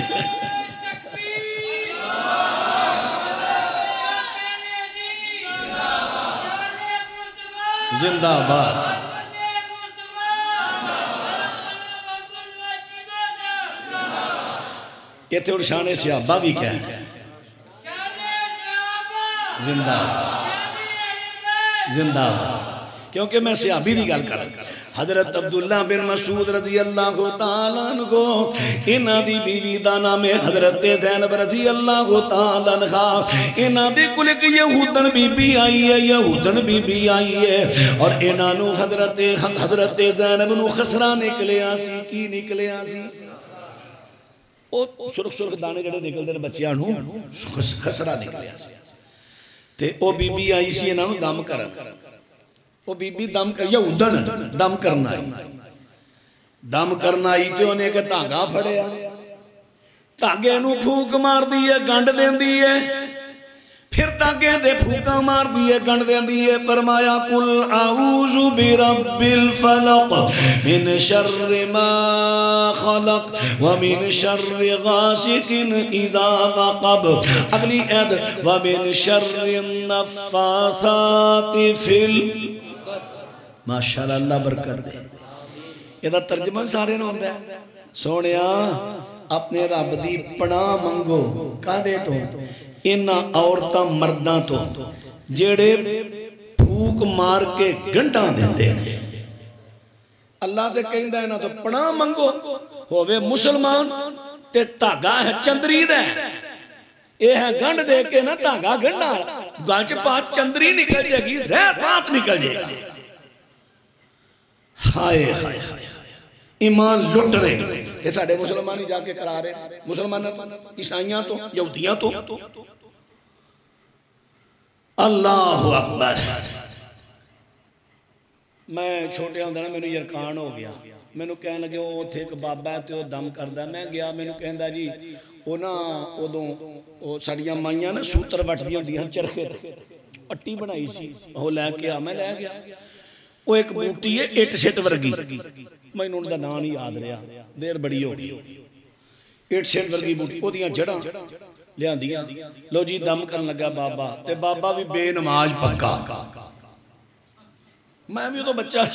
زندہ آباد۔ یہ تھے اور شان صحابہ بھی کیا ہے؟ زندہ آباد، زندہ آباد، کیونکہ میں صحابی دی گل کر رہا ہوں۔ حضرت عبداللہ بن مسعود رضی اللہ تعالیٰ عنہ، انہاں دی بیوی دا نام ہے حضرت زینب رضی اللہ تعالیٰ عنہ، انہاں دی کل ایک یہودن بی بی آئی ہے، یہودن بی بی آئی ہے، اور انہاں نو حضرت حضرت زینب نو خسرہ نکلے آسی، کی نکلے آسی؟ او سرخ سرخ دانے جڑے نکل دے بچیاں نو خسرہ نکلے آسی، تے او بی بی آئی سی انہاں نو دم کرن، وہ بی بی دم کر یا ادن دم کرنا آئی، دم کرنا آئی کہ انہیں کہ تاگا پھڑے آئے، تاگے نو پھوک مار دیئے گنڈ دین دیئے، پھر تاگے دے پھوکا مار دیئے گنڈ دین دیئے، فرمایا قل اعوذ برب الفلق من شر ما خلق ومن شر غاسق اذا وقب، اگلی عید ومن شر النفاثات فی ال ماشاءاللہ اللہ برکت دے۔ یہ دا ترجمہ سارے نہ ہوتا ہے، سونیا اپنے رب دی پناہ منگو، کہا دے تو انہاں عورتاں مرداں تو جیڑے پھوک مار کے گنڈاں دیں دے، اللہ دے کہیں دے نا تو پناہ منگو، ہووے مسلمان تے تاگا ہے چندری دے، یہ ہے گنڈ دے کے نا تاگا گنڈا، گانچ پات چندری نکل جائے گی، زہر پات نکل جائے گی۔ ہائے ہائے ہائے ایمان لٹ رہے، یہ ساڑھے مسلمانی جا کے کرا رہے، مسلمان عیسائیاں تو یہودیاں تو اللہ اکبر۔ میں چھوٹے ہوں دینا میں نے یرکان ہو گیا، میں نے کہنے لگے وہ تھے ایک بابا ہے تو دم کردہ، میں گیا میں نے کہندہ جی وہ نا وہ ساڑیاں مائیاں نا سوتر بٹ دیا دیاں چرخے تھے، اٹی بنائی سی، وہ لے گیا میں لے گیا، وہ ایک بوٹی ہے ایٹ سیٹ ورگی، میں انہوں نے نام نہیں یاد رہا، دیر بڑی ہو گئی، ایٹ سیٹ ورگی بوٹی، وہ دیاں جڑاں لیاں دیاں، لو جی دم کرن لگا بابا، تے بابا بھی بے نماز پکا، میں بھی تو بچہ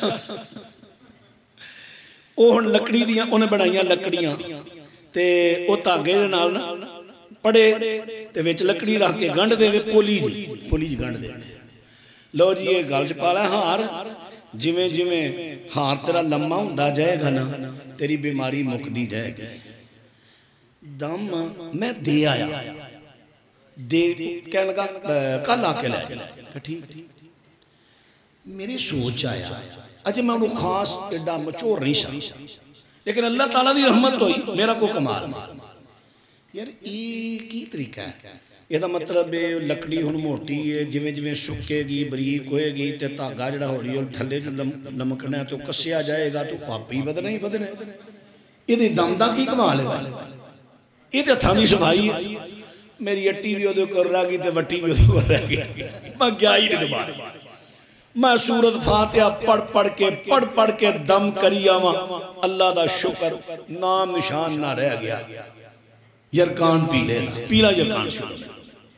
وہ لکڑی دیاں انہیں بنائیاں لکڑیاں، تے وہ تاگے دے نال پڑے، تے ویچ لکڑی رکھ کے گنڈ دے وے پولی جی، پولی جی گنڈ دے، لو جی یہ گل چپالا ہے ہار، جویں جویں ہار تیرا لمحہ ہوندہ جائے گا نا تیری بیماری مکدی جائے گا۔ دم میں دے آیا، دے کہنے لگا کل آ کے لے کہ ٹھیک میری سوچ آیا، اجھے میں انہوں خاص ایڈا مچور نہیں شاہ، لیکن اللہ تعالیٰ دی رحمت ہوئی میرا کو کمال، یار ایک ہی طریقہ ہے، یہ دا مطلب ہے لکڑی ہن موٹی ہے، جویں جویں سکے گی بریک ہوئے گی تے تاگا جڑا ہو رہی ہے تھلے جو لمکنا ہے تو کسیا جائے گا تو پاپی ودنا ہی ودنا ہے، یہ دی دمدہ کی کمال ہے، یہ تے تھانی صفائی ہے، میری اٹی بھی ادھو کر رہا گی تے وٹی بھی ادھو کر رہا گی، میں گیا ہی نہیں دوبارہ، میں سورت فاتحہ پڑھ پڑھ کے پڑھ پڑھ کے دم کری آواں، اللہ دا شکر نام نشان نہ رہ گیا، یرکان پی لے پیلا یرکان شکر۔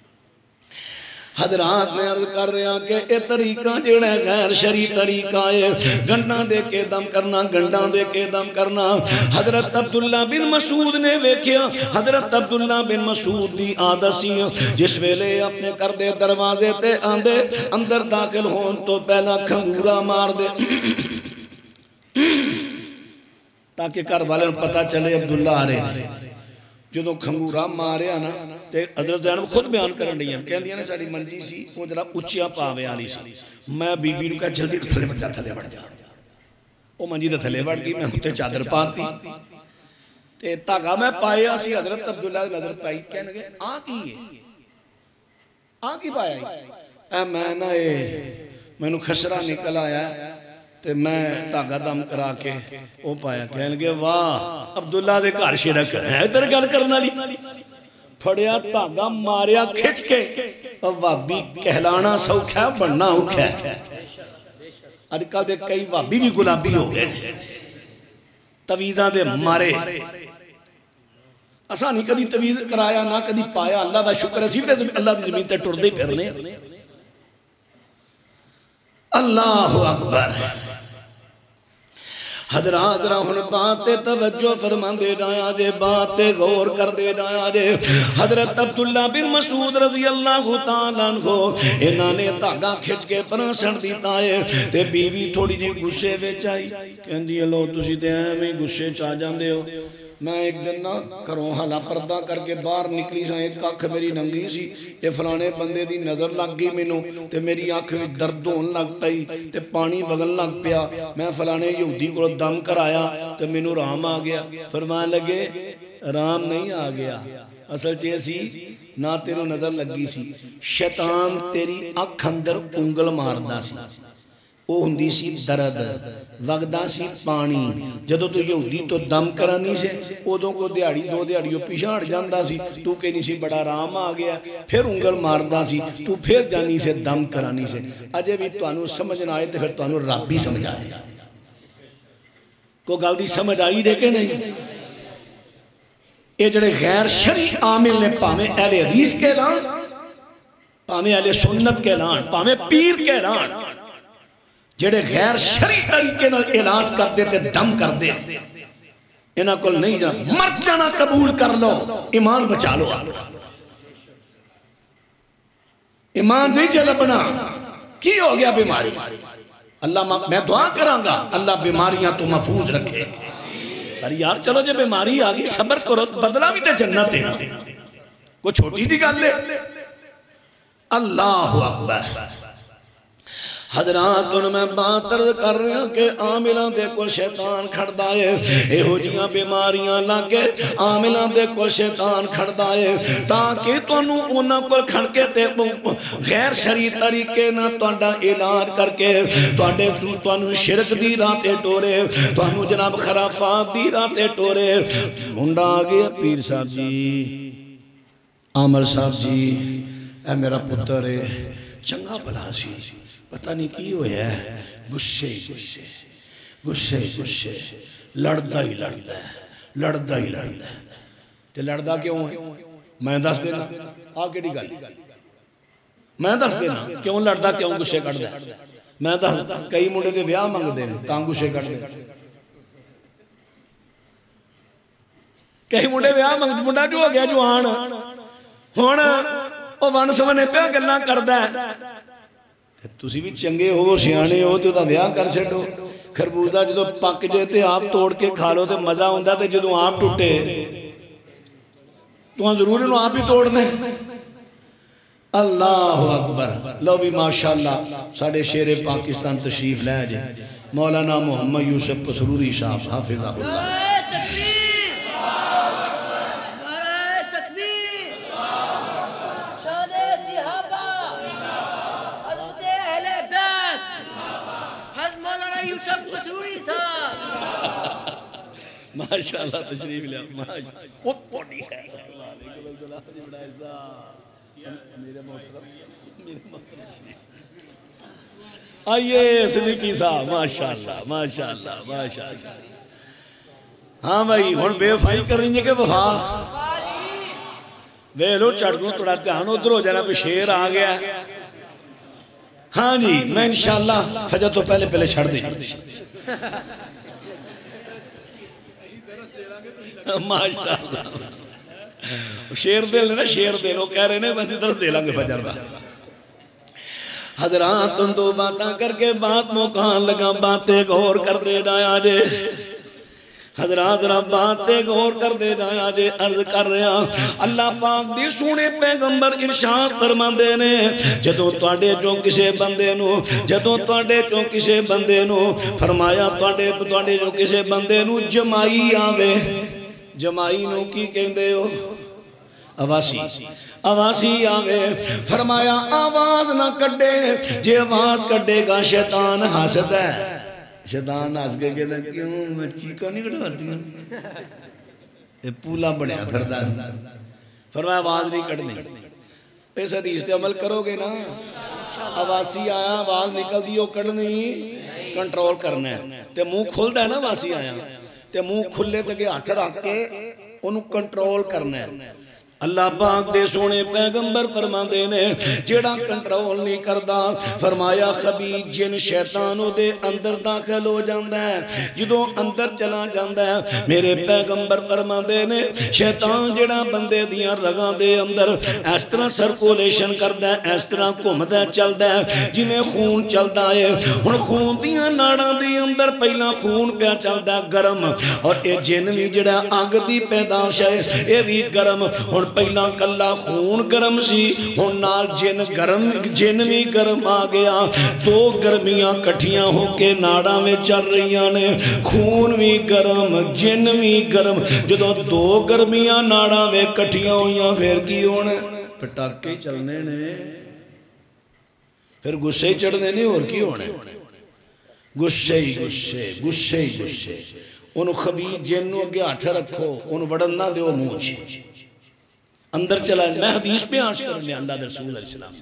حضرات نے عرض کر رہا کہ اے طریقہ جڑا غیر شرعی طریقہ ہے، گنڈا دے کے دم کرنا، گنڈا دے کے دم کرنا۔ حضرت عبداللہ بن مسعود نے ویکھیا، حضرت عبداللہ بن مسعود دی عادت سی جس ویلے اپنے کر دے دروازے تے آندے اندر داخل ہون تو پہلا کھنگورا مار دے تاکہ گھر والے پتہ چلے عبداللہ آ رہے۔ جدو کھنگورا ماریا نا تے حضرت زینب خود بیان کرن رہی ہیں، کہن دیا نا ساڑی منجی سی وہ جرا اچیا پاوے آلی سی، میں بی بی نو کہا جلدی تھلے بڑھ جا تھلے بڑھ جا، وہ منجی تے تھلے بڑھ گئی، میں ہوتے چادر پاتی تے تاگا میں پایا سی، حضرت عبداللہ نظر پائی کہنے گئے آ کی ہے آ کی پایا اے میں نا اے میں نو خسرہ نکل آیا تے میں تاگا دم کرا کے وہ پایا کہنے گے واہ عبداللہ دے گھر شرک ہے ادھر گل کرنا لی پھڑیا تاگا ماریا کھچ کے وابی کہلانا سوکھا بننا اوکھا اج کل دے کئی وابی بھی گلابی ہو گئے تویزاں دے مارے اساں نہیں کدی تویز کرایا نہ کدی پایا اللہ دا شکر ہے سیدھے اللہ دی زمین تے ٹردے پھرنے اللہ اکبر حضرات رہن باتیں توجہ فرمان دے جایا جے باتیں غور کر دے جایا جے حضرت عبداللہ بن مسعود رضی اللہ تعالیٰ عنہ انہاں نے تاگا کھچ کے پرسن دیتا ہے تے بیوی تھوڑی جی گسے وچ آئی کہندی لو تسی تے ایویں گسے چ آ جاندے ہو میں ایک دن نہ کروں حالا پردہ کر کے باہر نکلی سا ایک آنکھ میری ننگی سی تے فلانے بندے دی نظر لگ گئی مینوں تے میری آنکھ درد ہون لگ پئی تے پانی بغل لگ پیا میں فلانے یہودی کو دم کرایا تے مینوں رام آ گیا فرمان لگے رام نہیں آ گیا اصل چیز سی نہ تیروں نظر لگی سی شیطان تیری آنکھ اندر انگل ماردا سی وہ ہندی سی درد وگدہ سی پانی جدو تو یہودی تو دم کرانی سے ادوں کو دیاڑی دو دیاڑیوں پیشاڑ جاندہ سی تو کہنی سی بڑا رام آ گیا پھر انگل ماردہ سی تو پھر جانی سے دم کرانی سے اجے بھی تو انہوں سمجھنا آئے تو پھر تو انہوں رب بھی سمجھ آئے کو گل دی سمجھ آئی دے کہ نہیں اے جڑے غیر شرعی عامل نے پاویں اہل حدیث کے لان پاویں اہل سنت کے لان پاویں پیر کے لان جڑے غیر شرعی طریقے نال علاج کر دیتے دم کر دے انہاں کول نہیں جانا مر جانا قبول کر لو ایمان بچا لو ایمان نہیں چل اپنا کی ہو گیا بیماری اللہ میں دعا کرانگا اللہ بیماریاں تو محفوظ رکھے پر یار چلو جب بیماری آگئی صبر کرو بدلہ بھی تے جنت دینا کوئی چھوٹی دی گل لے اللہ اکبر حضرات ان میں بات درد کر رہے ہیں کہ عاملان دے کو شیطان کھڑ دائے اے ہو جیاں بیماریاں لگے عاملان دے کو شیطان کھڑ دائے تاکہ تو انہوں انہوں کو کھڑ کے تے غیر شرعی طریقے نہ تو انڈا علاج کر کے تو انڈے تو انہوں شرک دی راتے ٹورے تو انہوں جناب خرافات دی راتے ٹورے منڈا آگیا پیر صاحب جی عامر صاحب جی اے میرا پتر ہے چنگا بلا سی پتہ نہیں کی ہویا ہے گشے گشے گشے گشے لڑدہ ہی لڑدہ ہے لڑدہ ہی لڑدہ ہے تے لڑدہ کیوں ہے میں دس دینا آگے ڈی گل میں دس دینا کیوں لڑدہ کیوں گشے کڑ دے میں دس کئی منڈے دے بیاہ مانگ دے تاں گشے کڑ دے کئی منڈے بیاہ مانگ منڈا جو ہو گیا جو آن ہونا وہ ون سمنے پہ گلنا کر دے تُسی بھی چنگے ہو سیانے ہو تو دا بیاہ کر سٹو خربوزہ جدو پک جاتے آپ توڑ کے کھا لو تے مزہ ہوندہ تے جدو آپ ٹوٹے تو ہاں ضرور انہوں آپ ہی توڑ دیں اللہ اکبر لو بھی ماشاءاللہ ساڑھے شیر پاکستان تشریف لے جائے مولانا محمد یوسف پسروری صاحب حافظ اللہ ماشاءاللہ تشریف لیا ماشاءاللہ وہ پوڑی ہے آئیے صدیقی صاحب ماشاءاللہ ماشاءاللہ ماشاءاللہ ہاں بھائی ہون بے فائی کر رہی ہیں کہ وفا بے لو چڑھوں توڑا دھیان ادھر ہو جانا پہ شیر آ گیا ہاں جی میں انشاءاللہ فجر تو پہلے پہلے چھڑ دیں ماشاءاللہ شیر دے لینا شیر دے لو کہہ رہے ہیں بس ادھر دے لیں فجر دا حضرات ان دو باتاں کر کے بات موقعان لگا باتیں غور کر دے جایا جے حضرات رب باتیں غور کر دے جایا جے عرض کر رہا اللہ پاک دی سونے پیغمبر ارشاد فرمان دے نے جدوں تواڈے چوں کسے بندے نو جدوں تواڈے چوں کسے بندے نو فرمایا تواڈے تواڈے چوں کسے بندے نو جمائی آوے جمائی نو کی کہندے ہو آواسی آواسی آوے فرمایا آواز نہ کڈے جے آواز کڈے گا شیطان حسد ہے شیطان ہس کے کہتا کیوں میں چیکا نہیں کٹواتی ہوں یہ پولا بڑھیا پھردا فرمایا آواز نہیں کٹنی اس حدیث پہ عمل کرو گے نا آواسی آیا آواز نکل دی وہ کٹنی کنٹرول کرنا ہے تے منہ کھلدا ہے نا آواسی آیا تے منہ کھلے تے ہاتھ رکھ کے انہوں کنٹرول کرنا ہے اللہ پاک دے سونے پیغمبر فرما دینے جیڑا کنٹرول نہیں کردا فرمایا خبیث جن شیطانوں دے اندر داخل ہو جاندہ ہے جدوں اندر چلا جاندہ ہے میرے پیغمبر فرما دینے شیطان جیڑا بندے دیاں رگاں دے اندر اس طرح سرکولیشن کردہ ہے اس طرح گھومدہ چلدہ ہے جنہیں خون چلدہ ہے ان خون دیاں ناڑاں دے اندر پہلا خون پہ چلدہ ہے گرم اور اے جن بھی جیڑا آگ دی پیداش ہے اے بھی گرم اور پہلا کلا خون گرم سی ہون نال جن گرم جن بھی گرم آ گیا دو گرمیاں کٹھیاں ہو کے ناڑا میں چل رہیاں نے خون بھی گرم جن بھی گرم جدو دو گرمیاں ناڑا میں کٹھیاں ہویاں پھر کی ہونے پٹاکے چلنے نے پھر گسے چڑھنے نے اور کی ہونے گسے ہی گسے گسے ہی گسے انہوں خبیث جنوں اگے ہاتھ رکھو انہوں بڑھن نہ دیو موچ اندر چلا جائے میں حدیث پہ آنش کرنے اللہ رسول علیہ السلام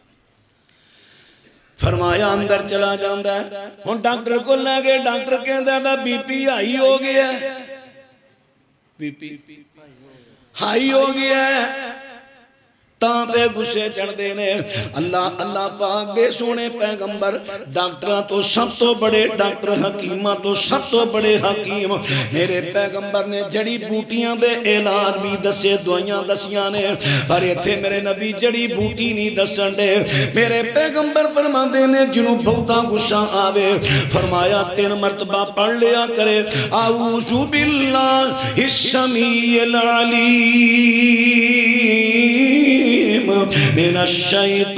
فرمایا اندر چلا جاندہ ہے ہن ڈاکٹر کو لے گئے ڈاکٹر کہندہ ہے بی پی ہائی ہو گیا ہے بی پی ہائی ہو گیا ہے تاں پہ گسے چڑھ دینے اللہ اللہ پاک دے سونے پیغمبر ڈاکٹرہ تو سب تو بڑے ڈاکٹر حکیمہ تو سب تو بڑے حکیم میرے پیغمبر نے جڑی بوٹیاں دے علاج بھی دسے دوائیاں دسیاں نے پر یہ تھے میرے نبی جڑی بوٹی نہیں دسن دے میرے پیغمبر فرما دینے جنہوں بہتا گسا آوے فرمایا تین مرتبہ پڑھ لیا کرے اعوذ باللہ السمیع العلیم من الشیطان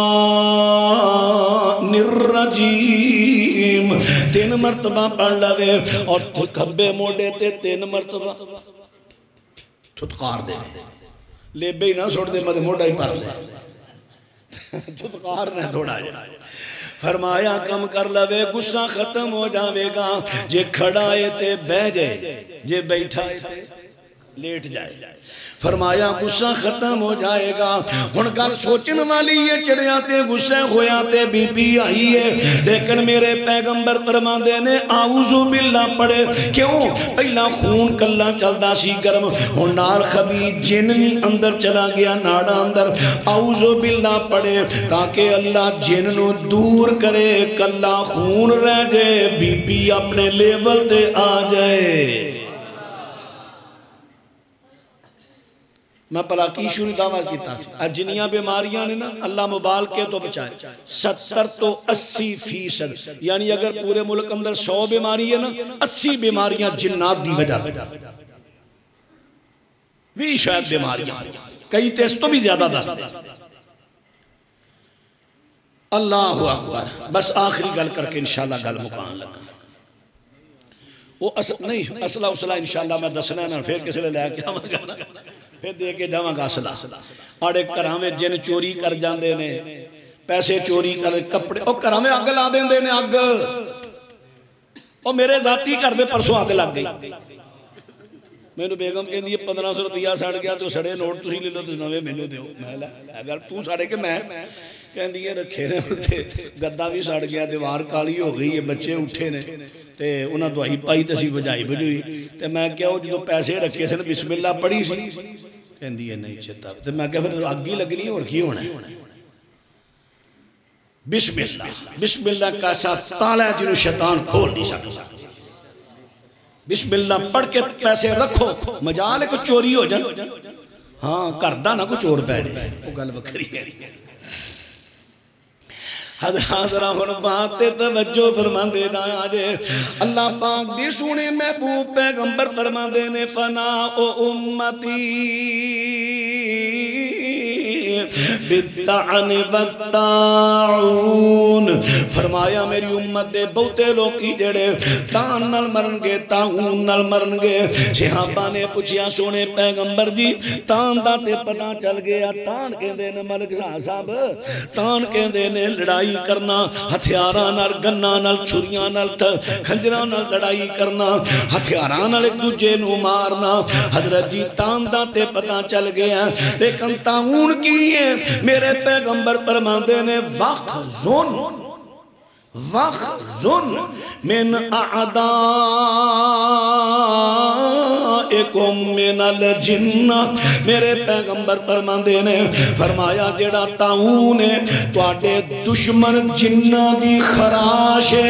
الرجیم تین مرتبہ پڑھ لوے اور کھبے موڑے تے تین مرتبہ چھتکار دے لے بے نہ سوڑ دے مدے موڑا ہی پڑھ لے چھتکار نہ تھوڑا جائے فرمایا کم کر لوے گسا ختم ہو جاوے گا جے کھڑائے تے بہ جائے جے بیٹھائے تے لیٹ جائے فرمایا غصہ ختم ہو جائے گا ہن گل سوچن والی یہ چڑھیا تے غصہ ہویا تے بی پی آئی ہے لیکن میرے پیغمبر فرما دینے اعوذ باللہ پڑھے کیوں پہلا خون کلا چلدا سی گرم ہن نال خبیث جن بھی اندر چلا گیا ناڑا اندر اعوذ باللہ پڑھے تاکہ اللہ جن نو دور کرے کلا خون رہ جائے بی پی اپنے لیول تے آ جائے میں پلاکی شروع دعویٰ کی تاثیر اجنیاں بیماریاں نے نا اللہ مبال کے تو بچائے ستر تو اسی فیصد یعنی اگر پورے ملک اندر سو بیماری ہے نا اسی بیماریاں جنات دی وجہ بھی شاید بیماریاں کئی تیس تو بھی زیادہ دست اللہ اکبر بس آخری گل کر کے انشاءاللہ گل مکان لگا وہ اصل نہیں اصلہ اصلہ انشاءاللہ میں دسنا ہے نا پھر کسی لے لے کے آمد گا پھر دے کے جاواں گا اصلہ آڑے کرام میں جن چوری کر جان دینے پیسے چوری کر کپڑے او کرام میں آگ لا دیں دینے آگ او میرے ذاتی کر دے پرسوں آگ لگ گئی میں نے بیگم کہہ دیئے پندرہ سو روپیہ ساڑ گیا تو سڑے نوٹ تو ہی لے لو تو نوے میں نے دیو اگر تو ساڑے کے میں کہہ دیئے رکھے رہے ہوتے گدہ بھی ساڑ گیا دیوار کالی ہو گئی یہ بچے اٹھے نے تے انہاں دعائی پائی تسی بجائی بجوئی تے میں کیا ہو جو پیسے رکھے سے بسم اللہ پڑھی سی کہہ دیئے نہیں چہتا تے میں کہا پھر آگی لگنی اور کی ہونا ہے بسم اللہ بسم اللہ کا ساتھ تالا جنہوں شیطان کھول نہیں سکتا بسم اللہ پڑھ کے پیسے رکھو مجال ہے کچھ چوری ہو جائے ہاں کردہ نہ کچھ اور پہنے وہ گل بکری ہے حضرات اور بات توجہ فرمان دینا آجے اللہ پاک دی سونے محبوب پیغمبر فرمان دینے فنا او امتی بالطعن والطاعون، فرمایا میری امت دے بہتے لوکی جڑے تان نال مرن گے، طاعون نال مرن گے۔ صحابہ نے پوچھیا سونے پیغمبر جی تان دا تے پتہ چل گیا، تان کہندے نے ملک صاحب، تان کہندے نے لڑائی کرنا، ہتھیاراں نال گناں نال چھریاں نال کھنجراں نال لڑائی کرنا، ہتھیاراں نال ایک دوجے نو مارنا۔ حضرت جی تان دا تے پتہ چل گیا، لیکن طاعون کی ہے؟ میرے پیغمبر فرماندے نے وَخْزُن وَخْزُن من اعدائکم من الجن، میرے پیغمبر فرماندے نے فرمایا جڑا طاعون ہے تواڈے دشمن جنہ دی خراش ہے،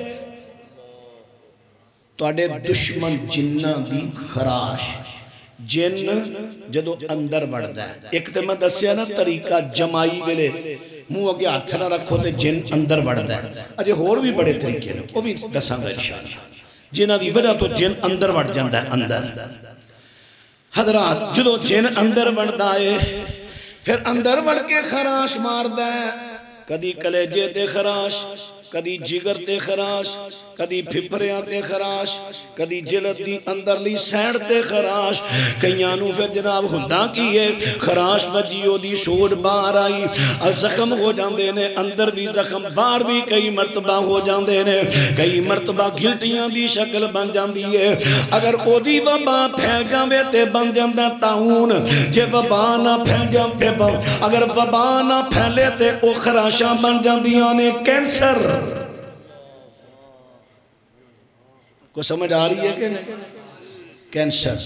تواڈے دشمن جنہ دی خراش۔ جن جدو اندر بڑھتا ہے، ایک تے میں دسیا نا طریقہ جمائی ویلے منہ اگے ہاتھ نہ رکھو تے جن اندر بڑھتا ہے، اجے اور بھی بڑے طریقے نے وہ بھی دساں گا انشاءاللہ، جنہ دی وجہ تو جن اندر بڑھ جاندہ ہے۔ اندر حضرات جدو جن اندر بڑھتا ہے پھر اندر بڑھ کے خراش ماردا ہے، کدی کلیجے تے خراش، کدی جگر تے خراش، کدی پھپریاں تے خراش، کدی جلد دی اندرلی سینڈ تے خراش۔ کئیانو پھر جناب ہندہ کیے خراش وجیو دی شور بار آئی، زخم ہو جاندے نے، اندر بھی زخم بار بھی کئی مرتبہ ہو جاندے نے، کئی مرتبہ گھلٹیاں دی شکل بن جاندی ہے۔ اگر او دی وبا پھیل جاوے تے بن جاندہ طاعون، جے وبا نہ پھیل جاوے، اگر وبا نہ پھیلے تے او خراشاں بن جاندیاں نے کینسر۔ کو سمجھ آ رہی ہے کہ نہیں؟ کینسر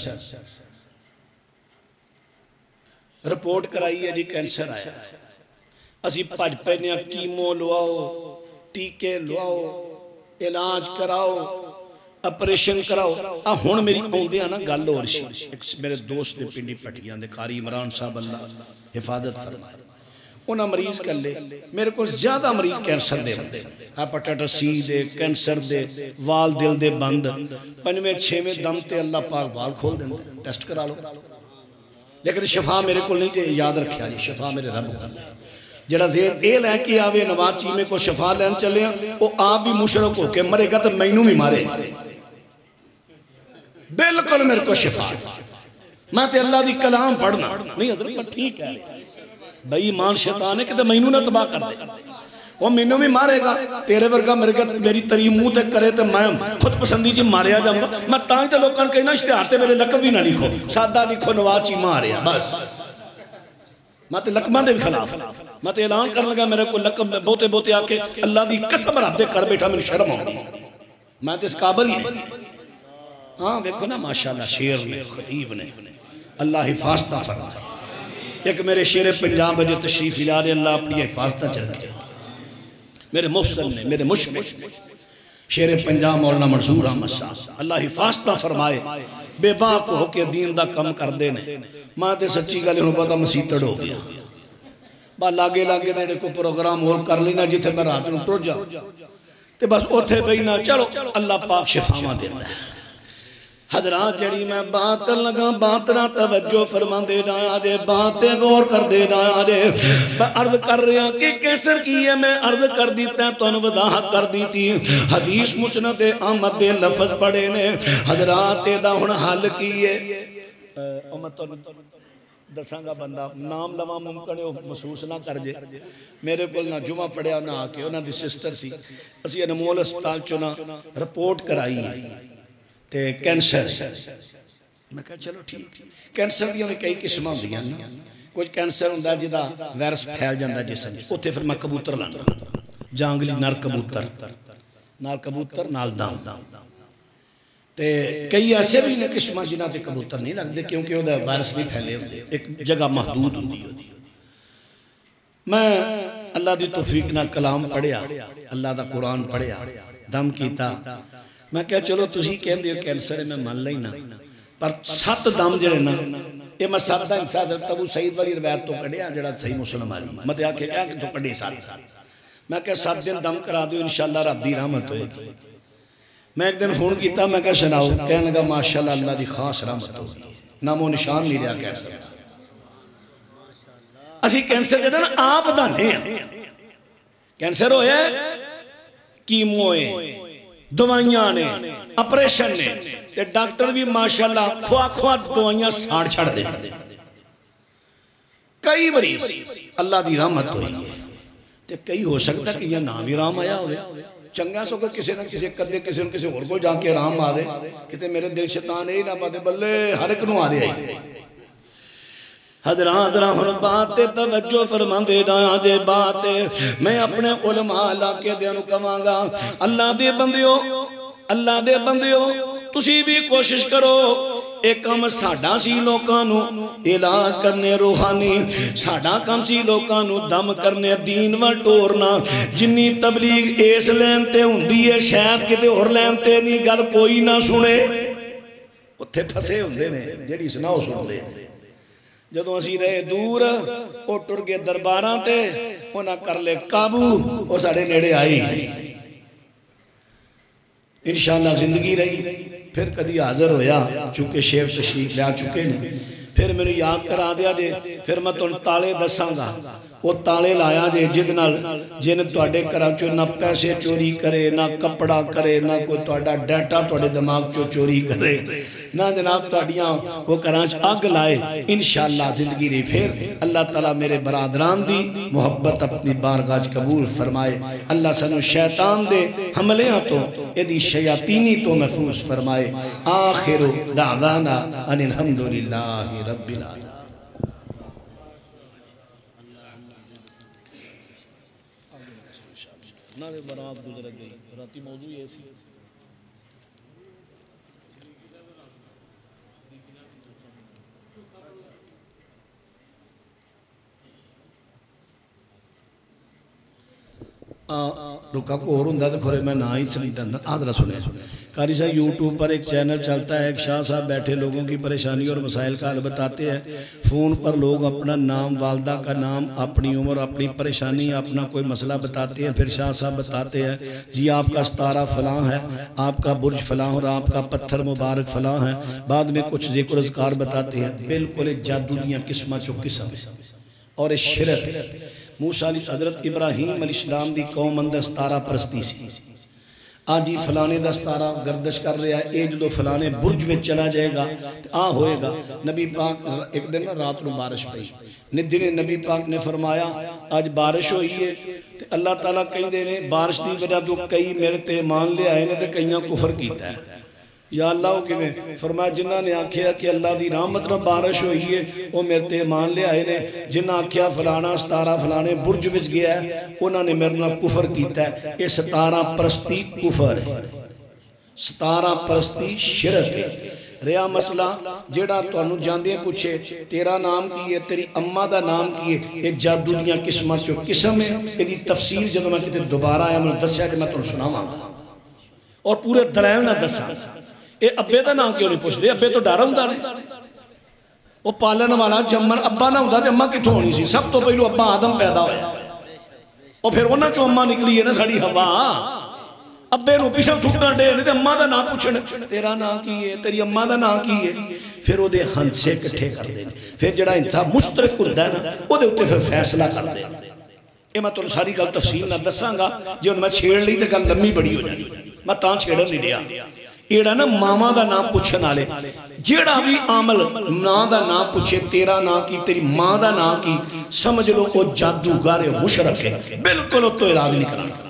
رپورٹ کرائی ہے جی کینسر آیا ہے، اسی پڑھ پہنیا کیمو لواؤ، ٹیکے لواؤ، علاج کراؤ، اپریشن کراؤ۔ ہون میری اوندے آنا گل ہو رہی، میرے دوست نے پنڈی پٹیاں دے قاری عمران صاحب اللہ حفاظت فرمائے، انہاں مریض کر لے، میرے کو زیادہ مریض کینسر دے بندے، ہیپاٹائٹس سی دے، کینسر دے، وال دل دے بند، پنجویں چھویں دم تے اللہ پاک وال کھول دیں، ٹیسٹ کرا لو، لیکن شفا میرے کو نہیں، یاد رکھیا جی شفا میرے رب کو۔ جڑا زیر اے لے کے آوے نواز چیمے کو شفا لین چلے ہیں، وہ آپ بھی مشرک ہو کے مرے گا تو مینوں بھی مارے، بلکل میرے کو شفا۔ میں تے اللہ دی کلام پڑھنا نہیں حضرت میں ٹھیک ہے بھئی ایمان شیطان ہے کہ تے مینوں نہ تباہ کر دے، وہ مینوں بھی مارے گا، تیرے ورگا میری تری منہ تے کرے تے میں خود پسندی چی ماریا جاؤں گا۔ میں تائیں تے لوگاں کہنا اشتہار تے میرے لقب بھی نہ لکھو، سادہ لکھو نواز چی ماریا بس۔ میں تے لقبان دے بھی خلاف، میں تے اعلان کرنے لگا میرے کو لقب میں بوتے بوتے آکے اللہ دی قسم رب دے کر بیٹھا میں شرم ہوں گی، میں تے اس قابل ہی نہیں۔ ہاں دیکھو نا ماشاءاللہ شیر نے خطیب نے اللہ حفاظتہ فرما، ایک میرے شیر پنجاب بجے تشریف لے اللہ اپنی حفاظتہ چل جائے، میرے محسن نے میرے مشکل شیر پنجاب مولانا منظور احمد صاحب اللہ حفاظتہ فرمائے، بے باک ہو کے دین دا کم کر دینے۔ ماں تے سچی گلے ہوں پتا مسیطڑ ہو گیا، با لاگے لاگے نے کو پروگرام ہول کر لینا جتھے میں رات میں ٹوٹ جاؤ تے بس اوتھے بینا چلو اللہ پاک شفاواں دیتا ہے۔ حضرات جڑی میں بات کر لگا بات نہ توجہ فرما دے جایا جے، باتیں غور کر دے جایا جے۔ میں عرض کر رہا کہ کیسر کی ہے، میں عرض کر دیتا ہے تو انہوں وضاحت کر دیتی حدیث مسند احمد دے لفظ پڑے نے۔ حضرات دا ہن حل کی ہے، امت تو دساں گا بندہ نام لما ممکن ہے محسوس نہ کر جے، میرے کو نہ جمعہ پڑھیا نہ آکے انہاں دی سسٹر سی، اسی انمول اسپتال چنا رپورٹ کرائی ہے تے کینسر، میں کہا چلو ٹھیک، کینسر دیا میں کئی قسمہ ہوں دیا نا، کچھ کینسر ہوں دا جدا ویرس پھیل جاندہ جسم، اوتے پھر میں کبوتر لانا، جانگلی نار کبوتر، نار کبوتر نال دام، تے کئی ایسے بھی نہیں قسمہ جنہ تے کبوتر نہیں لگ دے کیونکہ وہ دا ویرس نہیں پھیلے ہوتے، ایک جگہ محدود ہوتی ہوتی۔ میں اللہ دی توفیق نہ کلام پڑھیا، اللہ دا قرآن پڑھیا، دم کیتا، میں کہا چلو تسی کہن دیو کینسر ہے میں مان لینا، پر سات دم جڑے نا، یہ میں سات دم حضرت ابو سعید والی روایت تو کڑیا جڑا صحیح مسلم آلی، میں تے آکھے کہا کہ تو کڑی ساری، میں کہا سات دن دم کرا دیو انشاءاللہ رب دی رحمت ہوئے گی۔ میں ایک دن فون کیتا میں کہا سناؤ، کہنے لگا ماشاءاللہ اللہ دی خاص رحمت ہوگی، نام و نشان نہیں رہا کینسر۔ اسی کینسر کہتے ہیں نا آپ دانے ہیں کینسر ہویا ہے کیمو ہے دوائیاں نے اپریشن نے تے ڈاکٹر بھی ماشاءاللہ خواہ خواہ دوائیاں ساڑ چھڑ دے کئی مریض اللہ دی رحمت ہوئی ہے تے کئی ہو سکتا کہ یہ نام ہی رام آیا ہوئے چنگا سو کہ کسی نہ کسی کدے کسی نہ کسی اور کو جا کے رام آ رہے کہتے میرے دل شیطان ہی نہ باتے بلے ہر ایک نو آ رہے آئی حضرہ حضرہ ہر بات توجہ فرمان دے رہا جے بات میں اپنے علماء علاقے دے انو کمانگا اللہ دے بندیو اللہ دے بندیو تسی بھی کوشش کرو ایک کام ساڑھا سی لوکانو علاج کرنے روحانی ساڑھا کام سی لوکانو دم کرنے دین و ٹورنا جنی تبلیغ ایس لینتے ہوں دیئے شاید کتے اور لینتے نہیں گل کوئی نہ سنے اتھے پھسے ہوں دے نے جیڑی سناؤ سن دے جدوں اسی رہے دور او ٹر گئے درباراں تے اونا کر لے قابو او ساڑھے نیڑے آئی انشاءاللہ زندگی رہی پھر کدی حاضر ہویا چونکہ شیف تشریف لیا چکے نے پھر میں نے یاد کرا دیا جے پھر میں تن تالے دساں گا وہ تالے لایا جے جدنال جن توڑے کراچو نہ پیسے چوری کرے نہ کپڑا کرے نہ کوئی توڑا ڈیٹا توڑے دماغ چو چوری کرے نہ جناب توڑیاں کو کراچ آگ لائے انشاءاللہ زندگی رہی پھر اللہ تعالیٰ میرے برادران دی محبت اپنی بارگاہ قبول فرمائے اللہ سنو شیطان دے حملیاں تو ادھی شیاطینی تو محفوظ فرمائے آخر دعوانا ان الحمدللہ رب العالمین نارے برات گزر گئی راتی موضوع ایسی ایسی رکا کو اور ہوں دا تو کھورے میں نہ ہی سنی دندن آدھرہ سنے قاری صاحب یوٹیوب پر ایک چینل چلتا ہے ایک شاہ صاحب بیٹھے لوگوں کی پریشانی اور مسائل کا حل بتاتے ہیں فون پر لوگ اپنا نام والدہ کا نام اپنی عمر اپنی پریشانی اپنا کوئی مسئلہ بتاتے ہیں پھر شاہ صاحب بتاتے ہیں جی آپ کا ستارہ فلاں ہے آپ کا برج فلاں اور آپ کا پتھر مبارک فلاں ہے بعد میں کچھ ذکر و اذکار بتاتے ہیں بالکل جادویاں قسمہ چو قسم اور شرک موسیٰ علیہ حضرت ابراہیم علیہ السلام دی قوم اندر ستارہ پرستی سی آجی فلانے دا ستارہ گردش کر رہا ہے اے جدو فلانے برج میں چلا جائے گا آ ہوئے گا نبی پاک ایک دن رات نو بارش پہی ندن نبی پاک نے فرمایا آج بارش ہوئی ہے اللہ تعالیٰ کہیں دینے بارش دی وجہ تو کئی میرے تے مان لے آئے نے تے کئیاں کفر کیتا ہے یا اللہ کے میں فرمایا جنہ نے آکھیا کہ اللہ دی رحمت نہ بارش ہوئی ہے وہ میرے تے مان لے آئے نے جنہ آکھیا فلانا ستارہ فلانے برج وچ گیا ہے انہوں نے میرے نہ کفر کیتا ہے یہ ستارہ پرستی کفر ہے ستارہ پرستی شرک ہے ریا مسئلہ جیڑا تو انہوں جاندے پوچھے تیرا نام کی ہے تیری اممہ دا نام کی ہے یہ جادو دیاں قسمہ سے قسم ہے یہ دی تفصیل جدو میں کہتے دوبارہ آیا میں دسیا کہ میں تو سناواں اور پورے دلائل نہ دسا اے ابے دا نام کیوں نہیں پوچھ دے ابے تو ڈارا ہوں دارے وہ پالن والا جمن ابا نہ ہوں دا دے اممہ کتوں ہونی سی سب تو پہلو ابا آدم پیدا ہویا اور پھر انہاں چو اممہ نکلی ہے نا ساڑی ہوا ابے نو پیشم سکنا دے نہیں تے اممہ دا نام پوچھنے تیرا نام کی ہے تیری اممہ دا نام کی ہے پھر وہ دے ہنسے کٹھے کر دیں پھر جڑا انسان مشترک ہوتا ہے نا وہ دے ہوتے پھر فیصلہ کر دیں اے میں تو ساری گل تفصیل نہ دساں گا جو میں چھیڑ لی تے گل لمبی بڑی ہو جائے میں تاں چھیڑا نہیں لیا ایڑا نا ماما دا نام پوچھن آلے جیڑا بھی عامل نا دا نام پوچھے تیرا نا کی تیری ماں دا نا کی سمجھ لو وہ جادوگر مشرک ہے بالکل تو علاج نہیں کرنا